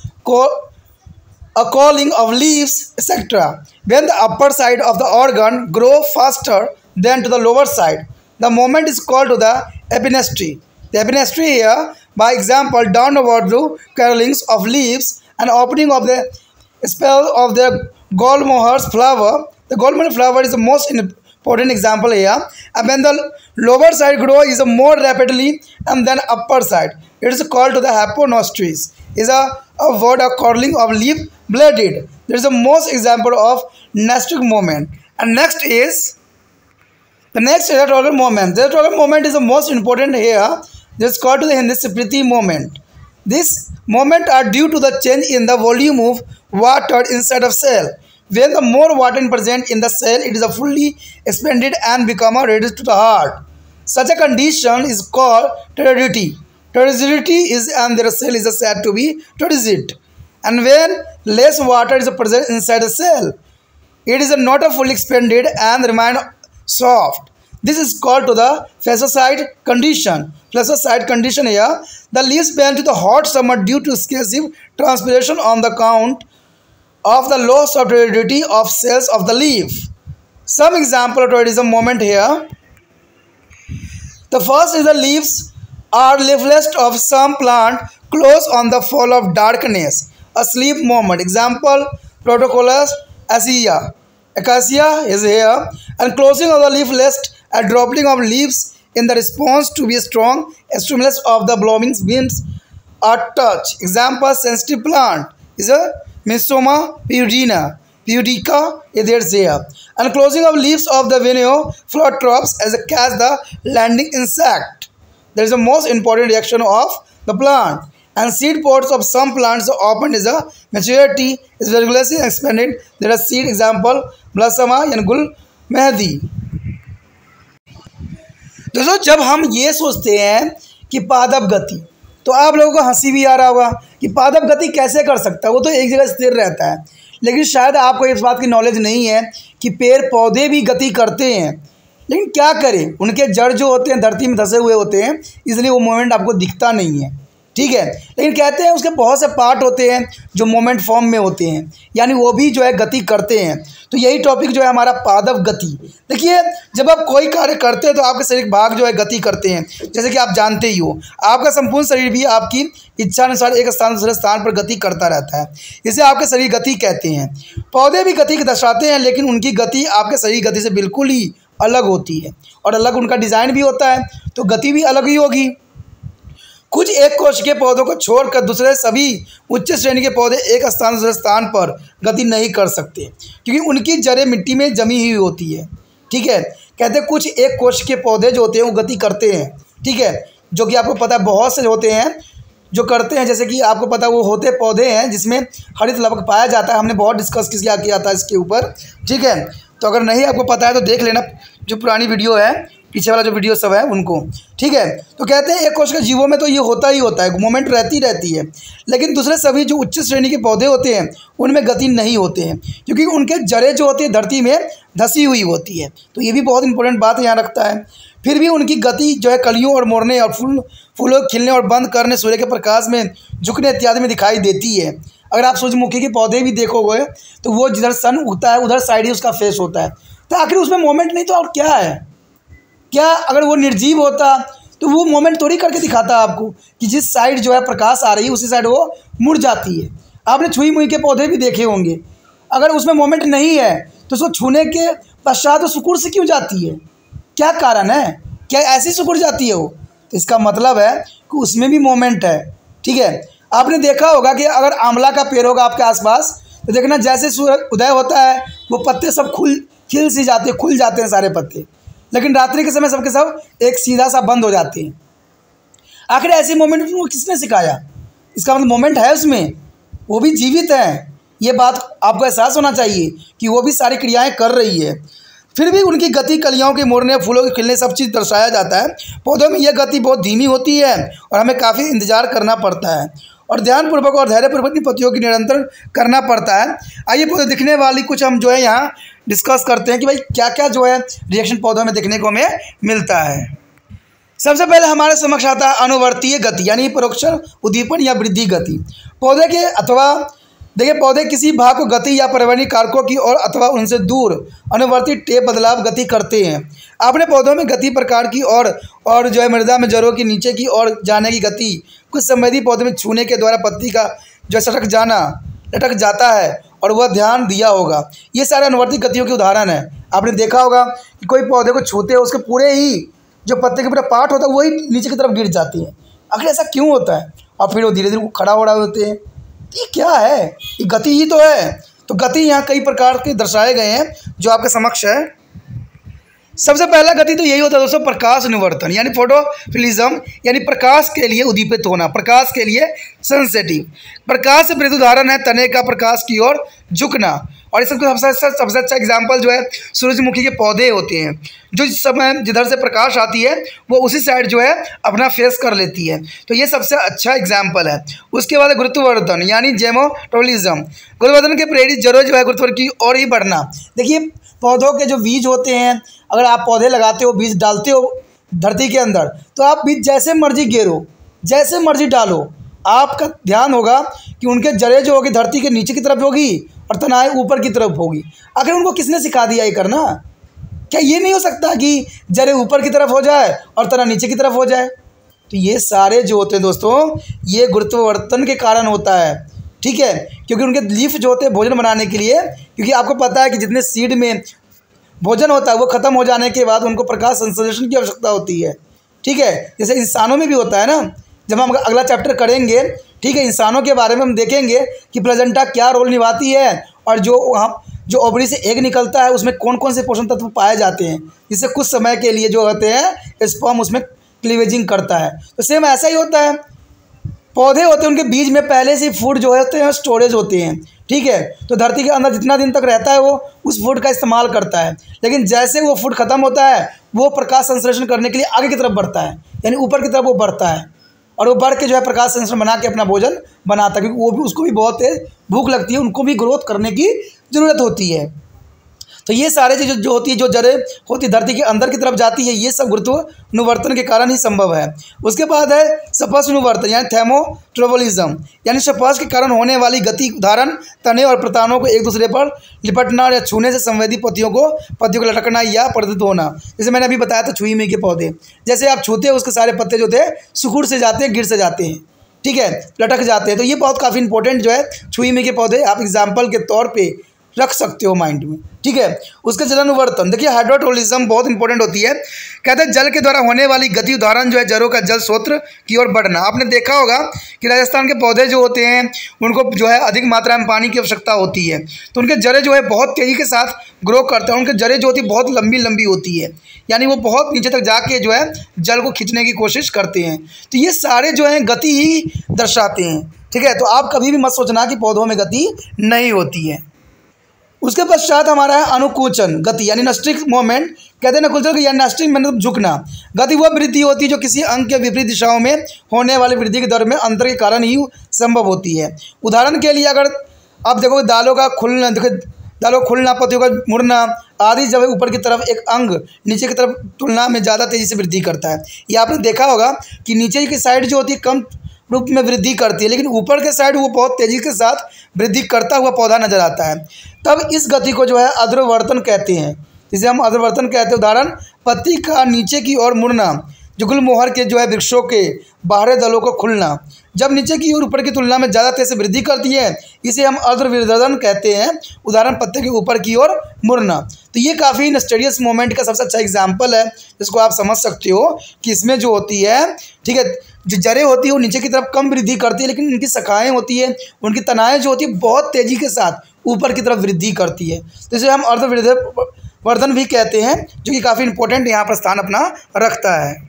a calling of leaves, et cetera. When the upper side of the organ grow faster than to the lower side, the moment is called to the epinestry. The epinestry here, by example, downward curlings of leaves and opening of the spell of the gallmoher's flower. The gallmoher flower is the most important example here. And when the lower side grow is more rapidly and then upper side, it is called to the hyponostries. Is a, a word of curling of leaf bladed. There is a most example of nesting moment. And next is the next electrolytic moment. The electrolytic moment is the most important here. This is called to the Henry moment. This moment are due to the change in the volume of water inside of cell. When the more water is present in the cell, it is a fully expanded and become ready to the heart. Such a condition is called turbidity. Turbidity is and the cell is said to be turbid. And when less water is present inside the cell, it is not a fully expanded and remain soft. This is called to the flaccid condition. Flaccid condition here, the leaves bend to the hot summer due to excessive transpiration on the account of the loss of turbidity of cells of the leaf. Some example of turbidism moment here. The first is the leaves are leafless of some plant close on the fall of darkness. A sleep moment. Example, Protocollus acacia. Acacia is here. And closing of the leafless, a dropping of leaves in the response to be strong stimulus of the blooming winds or touch. Example, sensitive plant is a Myxoma pudica. Pudica is there. And closing of leaves of the Veneo philotropes as a catch the landing insect. There is a most important reaction of the plant. And seed pods of some plants open is a maturity is regularly expanded. There are seed example Blossoma and Gul Mehdi. दोस्तों जब हम ये सोचते हैं कि पादप गति, तो आप लोगों को हंसी भी आ रहा होगा कि पादप गति कैसे कर सकता है, वो तो एक जगह स्थिर रहता है। लेकिन शायद आपको इस बात की नॉलेज नहीं है कि पेड़ पौधे भी गति करते हैं, लेकिन क्या करें, उनके जड़ जो होते हैं धरती में धंसे हुए होते हैं, इसलिए वो मूवमेंट आपको दिखता नहीं है। ठीक है। लेकिन कहते हैं उसके बहुत से पार्ट होते हैं जो मोमेंट फॉर्म में होते हैं, यानी वो भी जो है गति करते हैं। तो यही टॉपिक जो है हमारा पादप गति। देखिए, जब आप कोई कार्य करते हैं तो आपके शरीर भाग जो है गति करते हैं, जैसे कि आप जानते ही हो आपका संपूर्ण शरीर भी आपकी इच्छानुसार एक स्थान दूसरे स्थान पर गति करता रहता है, इसे आपके शरीर गति कहते हैं। पौधे भी गति दर्शाते हैं, लेकिन उनकी गति आपके शरीर गति से बिल्कुल ही अलग होती है और अलग उनका डिज़ाइन भी होता है, तो गति भी अलग ही होगी। कुछ एक कोश के पौधों को छोड़कर दूसरे सभी उच्च श्रेणी के पौधे एक स्थान दूसरे स्थान पर गति नहीं कर सकते, क्योंकि उनकी जड़ें मिट्टी में जमी हुई होती है। ठीक है, कहते हैं कुछ एक कोश के पौधे जो होते हैं वो गति करते हैं। ठीक है, जो कि आपको पता है बहुत से होते हैं जो करते हैं, जैसे कि आपको पता है वो होते पौधे हैं जिसमें हरित लवक पाया जाता है। हमने बहुत डिस्कस किया किया था इसके ऊपर। ठीक है, तो अगर नहीं आपको पता है तो देख लेना जो पुरानी वीडियो है, पीछे वाला जो वीडियो सब है उनको। ठीक है, तो कहते हैं एक कोश के जीवों में तो ये होता ही होता है, मूवमेंट रहती रहती है, लेकिन दूसरे सभी जो उच्च श्रेणी के पौधे होते हैं उनमें गति नहीं होते हैं, क्योंकि उनके जड़ें जो होती है धरती में धसी हुई होती है। तो ये भी बहुत इंपॉर्टेंट बात यहाँ रखता है। फिर भी उनकी गति जो है कलियों और मोड़ने और फूल फूलों खिलने और बंद करने, सूर्य के प्रकाश में झुकने इत्यादि में दिखाई देती है। अगर आप सूरजमुखी के पौधे भी देखोगे तो वो जिधर सन उगता है उधर साइड ही उसका फेस होता है, तो आखिर उसमें मोमेंट नहीं तो और क्या है? क्या अगर वो निर्जीव होता तो वो मोमेंट थोड़ी करके दिखाता आपको कि जिस साइड जो है प्रकाश आ रही है उसी साइड वो मुड़ जाती है। आपने छुई मुई के पौधे भी देखे होंगे, अगर उसमें मोमेंट नहीं है तो उसको छूने के पश्चात वो सिकुड़ से क्यों जाती है? क्या कारण है? क्या ऐसी सिकुड़ जाती है वो? तो इसका मतलब है कि उसमें भी मोमेंट है। ठीक है, आपने देखा होगा कि अगर आंवला का पेड़ होगा आपके आसपास तो देखना जैसे सूरज उदय होता है वो पत्ते सब खुल खिल सी जाते हैं, खुल जाते हैं सारे पत्ते, लेकिन रात्रि के समय सबके सब एक सीधा सा बंद हो जाते हैं। आखिर ऐसे मोमेंट को किसने सिखाया? इसका मतलब मोमेंट है उसमें, वो भी जीवित है। ये बात आपको एहसास होना चाहिए कि वो भी सारी क्रियाएं कर रही है। फिर भी उनकी गति कलियों के मोड़ने, फूलों के खिलने सब चीज़ दर्शाया जाता है। पौधों में यह गति बहुत धीमी होती है और हमें काफ़ी इंतजार करना पड़ता है और ध्यानपूर्वक और धैर्यपूर्वक इन पत्तियों की निरंतर करना पड़ता है। आइए पौधे दिखने वाली कुछ हम जो है यहाँ डिस्कस करते हैं कि भाई क्या क्या जो है रिएक्शन पौधों में देखने को हमें मिलता है। सबसे पहले हमारे समक्ष आता है अनुवर्तीय गति, यानी परोक्ष उद्दीपन या वृद्धि गति। पौधे के अथवा देखिए पौधे किसी भाग को गति या पर्यावरणीय कारकों की ओर अथवा उनसे दूर अनुवर्ती टेप बदलाव गति करते हैं। आपने पौधों में गति प्रकार की और और जो है मृदा में जड़ों की नीचे की ओर जाने की गति, कुछ संवेदी पौधे में छूने के द्वारा पत्ती का जो सटक जाना लटक जाता है और वह ध्यान दिया होगा। ये सारे अनुवर्ती गतियों के उदाहरण है। आपने देखा होगा कि कोई पौधे को छूते हैं उसके पूरे ही जो पत्ते के पूरा पार्ट होता है वही नीचे की तरफ गिर जाती है। आखिर ऐसा क्यों होता है? और फिर वो धीरे धीरे खड़ा हो रहे होते हैं। ये क्या है? ये गति ही तो है। तो गति यहाँ कई प्रकार के दर्शाए गए हैं जो आपके समक्ष है। सबसे पहला गति तो यही होता है दोस्तों, प्रकाश अनुवर्तन, यानी फोटोफिलिज्म, यानी प्रकाश के लिए उद्दीपित होना, प्रकाश के लिए सेंसिटिव। प्रकाश से प्रेरित उदाहरण है तने का प्रकाश की ओर झुकना। और इस सबका सबसे सबसे अच्छा एग्जाम्पल जो है सूरजमुखी के पौधे होते हैं, जो जिस समय जिधर से प्रकाश आती है वो उसी साइड जो है अपना फेस कर लेती है। तो ये सबसे अच्छा एग्जाम्पल है। उसके बाद गुरुत्वाकर्षण यानी जेमोटोलिज्म, गुरुत्वाकर्षण के प्रेरित जड़ों जो है गुरुत्वाकर्षण की ओर ही बढ़ना। देखिए पौधों के जो बीज होते हैं, अगर आप पौधे लगाते हो, बीज डालते हो धरती के अंदर, तो आप बीज जैसे मर्जी गिरो, जैसे मर्जी डालो, आपका ध्यान होगा कि उनके जड़ें जो होगी धरती के नीचे की तरफ होगी और तनाएं ऊपर की तरफ होगी। आखिर उनको किसने सिखा दिया ये करना? क्या ये नहीं हो सकता कि जड़ें ऊपर की तरफ हो जाए और तना नीचे की तरफ हो जाए? तो ये सारे जो होते हैं दोस्तों, ये गुरुत्वाकर्षण के कारण होता है। ठीक है, क्योंकि उनके लीफ जो होते हैं भोजन बनाने के लिए, क्योंकि आपको पता है कि जितने सीड में भोजन होता है वो ख़त्म हो जाने के बाद उनको प्रकाश संश्लेषण की आवश्यकता होती है। ठीक है, जैसे इंसानों में भी होता है ना। जब हम अगला चैप्टर करेंगे, ठीक है, इंसानों के बारे में हम देखेंगे कि प्लेजेंटा क्या रोल निभाती है और जो हम जो ओवरी से एग निकलता है उसमें कौन कौन से पोषण तत्व पाए जाते हैं, जिससे कुछ समय के लिए जो होते हैं स्पर्म उसमें क्लीवेजिंग करता है। तो सेम ऐसा ही होता है। पौधे होते हैं उनके बीज में पहले से फूड जो होते हैं स्टोरेज होते हैं। ठीक है, तो धरती के अंदर जितना दिन तक रहता है वो उस फूड का इस्तेमाल करता है, लेकिन जैसे वो फूड खत्म होता है वो प्रकाश संश्लेषण करने के लिए आगे की तरफ बढ़ता है, यानी ऊपर की तरफ वो बढ़ता है और वो बढ़ के जो है प्रकाश संश्लेषण बना के अपना भोजन बनाता है, क्योंकि वो भी उसको भी बहुत तेज भूख लगती है, उनको भी ग्रोथ करने की ज़रूरत होती है। तो ये सारे चीज़ जो होती है, जो जड़ें होती है धरती के अंदर की तरफ जाती है, ये सब गुरुत्वानुवर्तन के कारण ही संभव है। उसके बाद है स्पर्शानुवर्तन यानी थर्मोट्रोबोलिज्म, यानी स्पर्श के कारण होने वाली गति। उदाहरण तने और प्रतानों को एक दूसरे पर लिपटना या छूने से संवेदी पत्तियों को पत्तियों को लटकना या प्रदत्त होना। जैसे मैंने अभी बताया था छुई में के पौधे, जैसे आप छूते हैं उसके सारे पत्ते जो थे सिकुड़ से जाते हैं, गिर से जाते हैं, ठीक है, लटक जाते हैं। तो ये बहुत काफ़ी इंपॉर्टेंट जो है छुई में के पौधे आप एग्जाम्पल के तौर पे रख सकते हो माइंड में, ठीक है। उसके जलानुवर्तन, देखिए हाइड्रोटोलिज्म बहुत इंपॉर्टेंट होती है। कहते हैं जल के द्वारा होने वाली गति। उदाहरण जो है जड़ों का जल स्रोत की ओर बढ़ना। आपने देखा होगा कि राजस्थान के पौधे जो होते हैं उनको जो है अधिक मात्रा में पानी की आवश्यकता होती है, तो उनके जड़ें जो है बहुत तेज़ी के साथ ग्रो करते हैं। उनके जड़ें जो होती है बहुत लंबी लंबी होती है, यानी वो बहुत नीचे तक जाके जो है जल को खींचने की कोशिश करते हैं। तो ये सारे जो हैं गति ही दर्शाते हैं, ठीक है। तो आप कभी भी मत सोचना कि पौधों में गति नहीं होती है। उसके पश्चात हमारा है अनुकूचन गति यानी नस्टिक मोमेंट। कहते हैं नकुचन या नस्टिक मतलब झुकना। गति वह वृद्धि होती है जो किसी अंग के विपरीत दिशाओं में होने वाली वृद्धि के दर में अंतर के कारण ही संभव होती है। उदाहरण के लिए अगर आप देखो दालों का खुलना, देखो दालों का खुलना, पत्तियों का मुड़ना आदि जब ऊपर की तरफ एक अंग नीचे की तरफ तुलना में ज़्यादा तेज़ी से वृद्धि करता है। ये आपने देखा होगा कि नीचे की साइड जो होती है कम रूप में वृद्धि करती है, लेकिन ऊपर के साइड वो बहुत तेज़ी के साथ वृद्धि करता हुआ पौधा नजर आता है। तब इस गति को जो है अध्रुवर्तन कहते हैं, जिसे हम अध्रुवर्तन कहते हैं। उदाहरण पत्ती का नीचे की ओर मुड़ना, जुगलमोहर के जो है वृक्षों के बाहरी दलों को खुलना जब नीचे की ओर ऊपर की तुलना में ज़्यादा तेज़ से वृद्धि करती है, इसे हम अध्रुवर्तन कहते हैं। उदाहरण पत्ते के ऊपर की ओर मुड़ना। तो ये काफ़ी नस्टेरियस मोमेंट का सबसे अच्छा एग्जाम्पल है, जिसको आप समझ सकते हो कि इसमें जो होती है, ठीक है, जो जड़ें होती है वो नीचे की तरफ कम वृद्धि करती है, लेकिन उनकी शाखाएँ होती है, उनकी तनाएँ जो होती है बहुत तेज़ी के साथ ऊपर की तरफ वृद्धि करती है। तो इसे हम अध्रुवर्तन भी कहते हैं, जो कि काफ़ी इंपॉर्टेंट यहाँ पर स्थान अपना रखता है।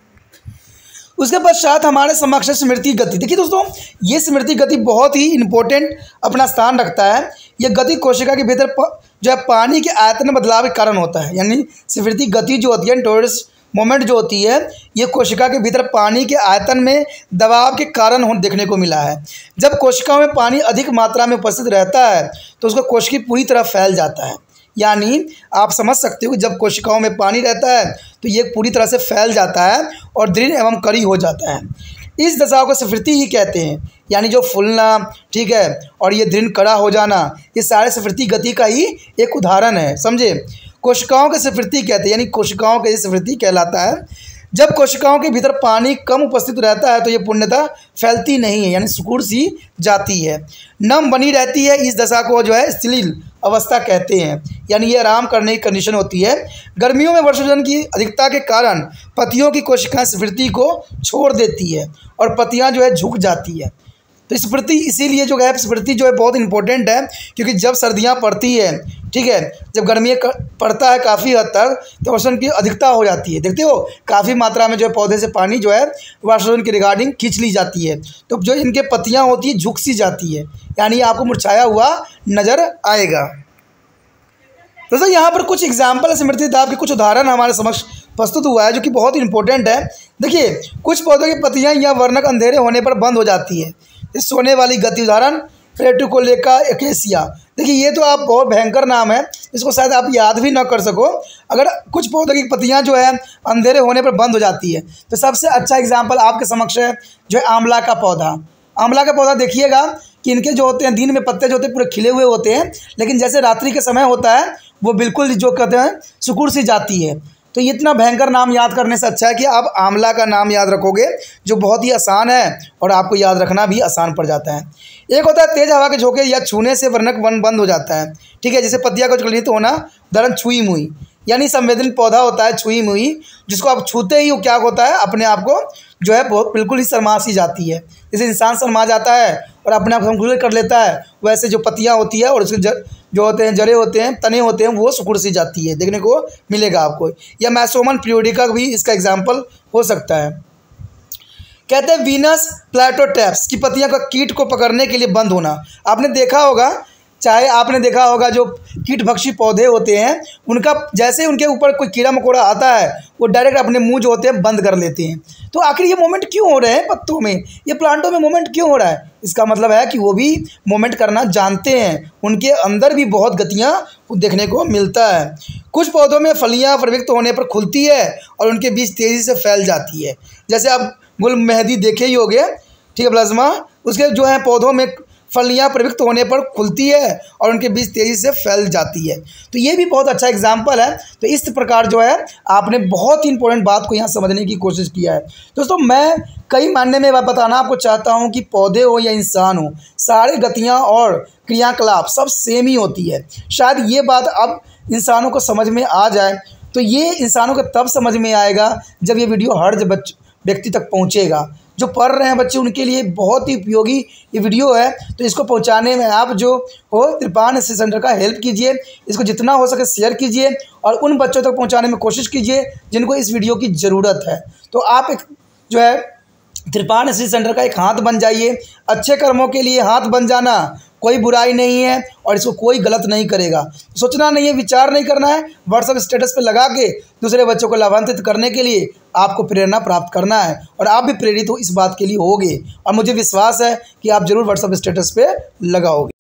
उसके पश्चात हमारे समक्ष स्मृति गति। देखिए दोस्तों, ये स्मृति गति बहुत ही इंपॉर्टेंट अपना स्थान रखता है। ये गति कोशिका के भीतर जो है पानी के आयतन में बदलाव के कारण होता है। यानी स्मृति गति जो होती है, टॉरस मोमेंट जो होती है, ये कोशिका के भीतर पानी के आयतन में दबाव के कारण हो देखने को मिला है। जब कोशिकाओं में पानी अधिक मात्रा में उपस्थित रहता है तो उसका कोशिका पूरी तरह फैल जाता है। यानी आप समझ सकते हो कि जब कोशिकाओं में पानी रहता है तो ये पूरी तरह से फैल जाता है और दृढ़ एवं कड़ी हो जाता है। इस दशा को स्फीति ही कहते हैं, यानी जो फूलना, ठीक है, और ये दृढ़ कड़ा हो जाना, ये सारे स्फीति गति का ही एक उदाहरण है, समझे। कोशिकाओं के स्फीति कहते हैं, यानी कोशिकाओं के स्फीति कहलाता है। जब कोशिकाओं के भीतर पानी कम उपस्थित रहता है तो ये पूर्णतः फैलती नहीं है, यानी सिकुड़ सी जाती है, नम बनी रहती है। इस दशा को जो है स्थिर अवस्था कहते हैं, यानी ये आराम करने की कंडीशन होती है। गर्मियों में वर्षाजन की अधिकता के कारण पत्तियों की कोशिकाएं स्फीति को छोड़ देती है और पत्तियां जो है झुक जाती है। तो स्फीति इसीलिए जो है स्फीति जो है बहुत इंपॉर्टेंट है, क्योंकि जब सर्दियां पड़ती है, ठीक है, जब गर्मी पड़ता है काफ़ी हद तक तो वर्षाजन की अधिकता हो जाती है। देखते हो काफ़ी मात्रा में जो है पौधे से पानी जो है वर्षाजन की रिगार्डिंग खींच ली जाती है, तो जो इनके पत्तियां होती है झुक सी जाती है, यानी आपको मुरझाया हुआ नज़र आएगा। दोस्तों यहाँ पर कुछ एग्जाम्पल स्मृति दाब के कुछ उदाहरण हमारे समक्ष प्रस्तुत हुआ है, जो कि बहुत इंपॉर्टेंट है। देखिए, कुछ पौधों की पत्तियां या वर्णक अंधेरे होने पर बंद हो जाती है। इस सोने वाली गति, उदाहरण फ्रेटिकोलेका एकेसिया। देखिए, ये तो आप बहुत भयंकर नाम है, इसको शायद आप याद भी ना कर सको। अगर कुछ पौधों की पत्तियां जो है अंधेरे होने पर बंद हो जाती है, तो सबसे अच्छा एग्जाम्पल आपके समक्ष है जो है आंवला का पौधा। आंवला का पौधा देखिएगा कि इनके जो होते हैं दिन में पत्ते जो होते हैं पूरे खिले हुए होते हैं, लेकिन जैसे रात्रि के समय होता है वो बिल्कुल जो कहते हैं सिकुड़ सी जाती है। तो इतना भयंकर नाम याद करने से अच्छा है कि आप आंवला का नाम याद रखोगे, जो बहुत ही आसान है और आपको याद रखना भी आसान पड़ जाता है। एक होता है तेज हवा के झोंके या छूने से वर्णक वन बंद हो जाता है, ठीक है, जैसे पत्तियां को गलित होना। उदाहरण छुई मुई, यानी संवेदन पौधा होता है छुई मुई, जिसको आप छूते ही वो क्या होता है अपने आप को जो है बहुत बिल्कुल ही शर्मा सी जाती है। जैसे इंसान शर्मा जाता है और अपने आप संकुचित कर लेता है, वैसे जो पत्तियां होती है और उसके जो होते हैं जड़े होते हैं, तने होते हैं, वो सिकुड़ सी जाती है, देखने को मिलेगा आपको। या मैसोमन पीरियोडिका भी इसका एग्जाम्पल हो सकता है। कहते हैं वीनस प्लेटोटेप्स की पत्तियां का कीट को पकड़ने के लिए बंद होना। आपने देखा होगा चाहे आपने देखा होगा जो कीटभक्षी पौधे होते हैं उनका जैसे उनके ऊपर कोई कीड़ा मकोड़ा आता है वो डायरेक्ट अपने मुंह जो होते हैं बंद कर लेते हैं। तो आखिर ये मोमेंट क्यों हो रहे हैं पत्तों में, ये प्लांटों में मोमेंट क्यों हो रहा है? इसका मतलब है कि वो भी मोमेंट करना जानते हैं, उनके अंदर भी बहुत गतियाँ देखने को मिलता है। कुछ पौधों में फलियाँ प्रवृत्त होने पर खुलती है और उनके बीज तेज़ी से फैल जाती है। जैसे आप गुल मेहंदी देखे ही होंगे, ठीक है, प्लाज्मा, उसके जो है पौधों में फलियाँ प्रवृत्त होने पर खुलती है और उनके बीज तेज़ी से फैल जाती है। तो ये भी बहुत अच्छा एग्जाम्पल है। तो इस प्रकार जो है आपने बहुत ही इंपॉर्टेंट बात को यहाँ समझने की कोशिश किया है। दोस्तों मैं कई मायने में बात बताना आपको चाहता हूँ कि पौधे हो या इंसान हो, सारी गतियाँ और क्रियाकलाप सब सेम ही होती है। शायद ये बात अब इंसानों को समझ में आ जाए, तो ये इंसानों को तब समझ में आएगा जब ये वीडियो हर बच्चे व्यक्ति तक पहुँचेगा। जो पढ़ रहे हैं बच्चे उनके लिए बहुत ही उपयोगी ये वीडियो है। तो इसको पहुंचाने में आप जो हो त्रिपान एस सेंटर का हेल्प कीजिए, इसको जितना हो सके शेयर कीजिए और उन बच्चों तक पहुंचाने में कोशिश कीजिए जिनको इस वीडियो की ज़रूरत है। तो आप एक जो है त्रिपान एस सेंटर का एक हाथ बन जाइए। अच्छे कर्मों के लिए हाथ बन जाना कोई बुराई नहीं है और इसको कोई गलत नहीं करेगा। सोचना नहीं है, विचार नहीं करना है, व्हाट्सएप स्टेटस पे लगा के दूसरे बच्चों को लाभान्वित करने के लिए आपको प्रेरणा प्राप्त करना है और आप भी प्रेरित हो इस बात के लिए होगे और मुझे विश्वास है कि आप ज़रूर व्हाट्सएप स्टेटस पे लगाओगे।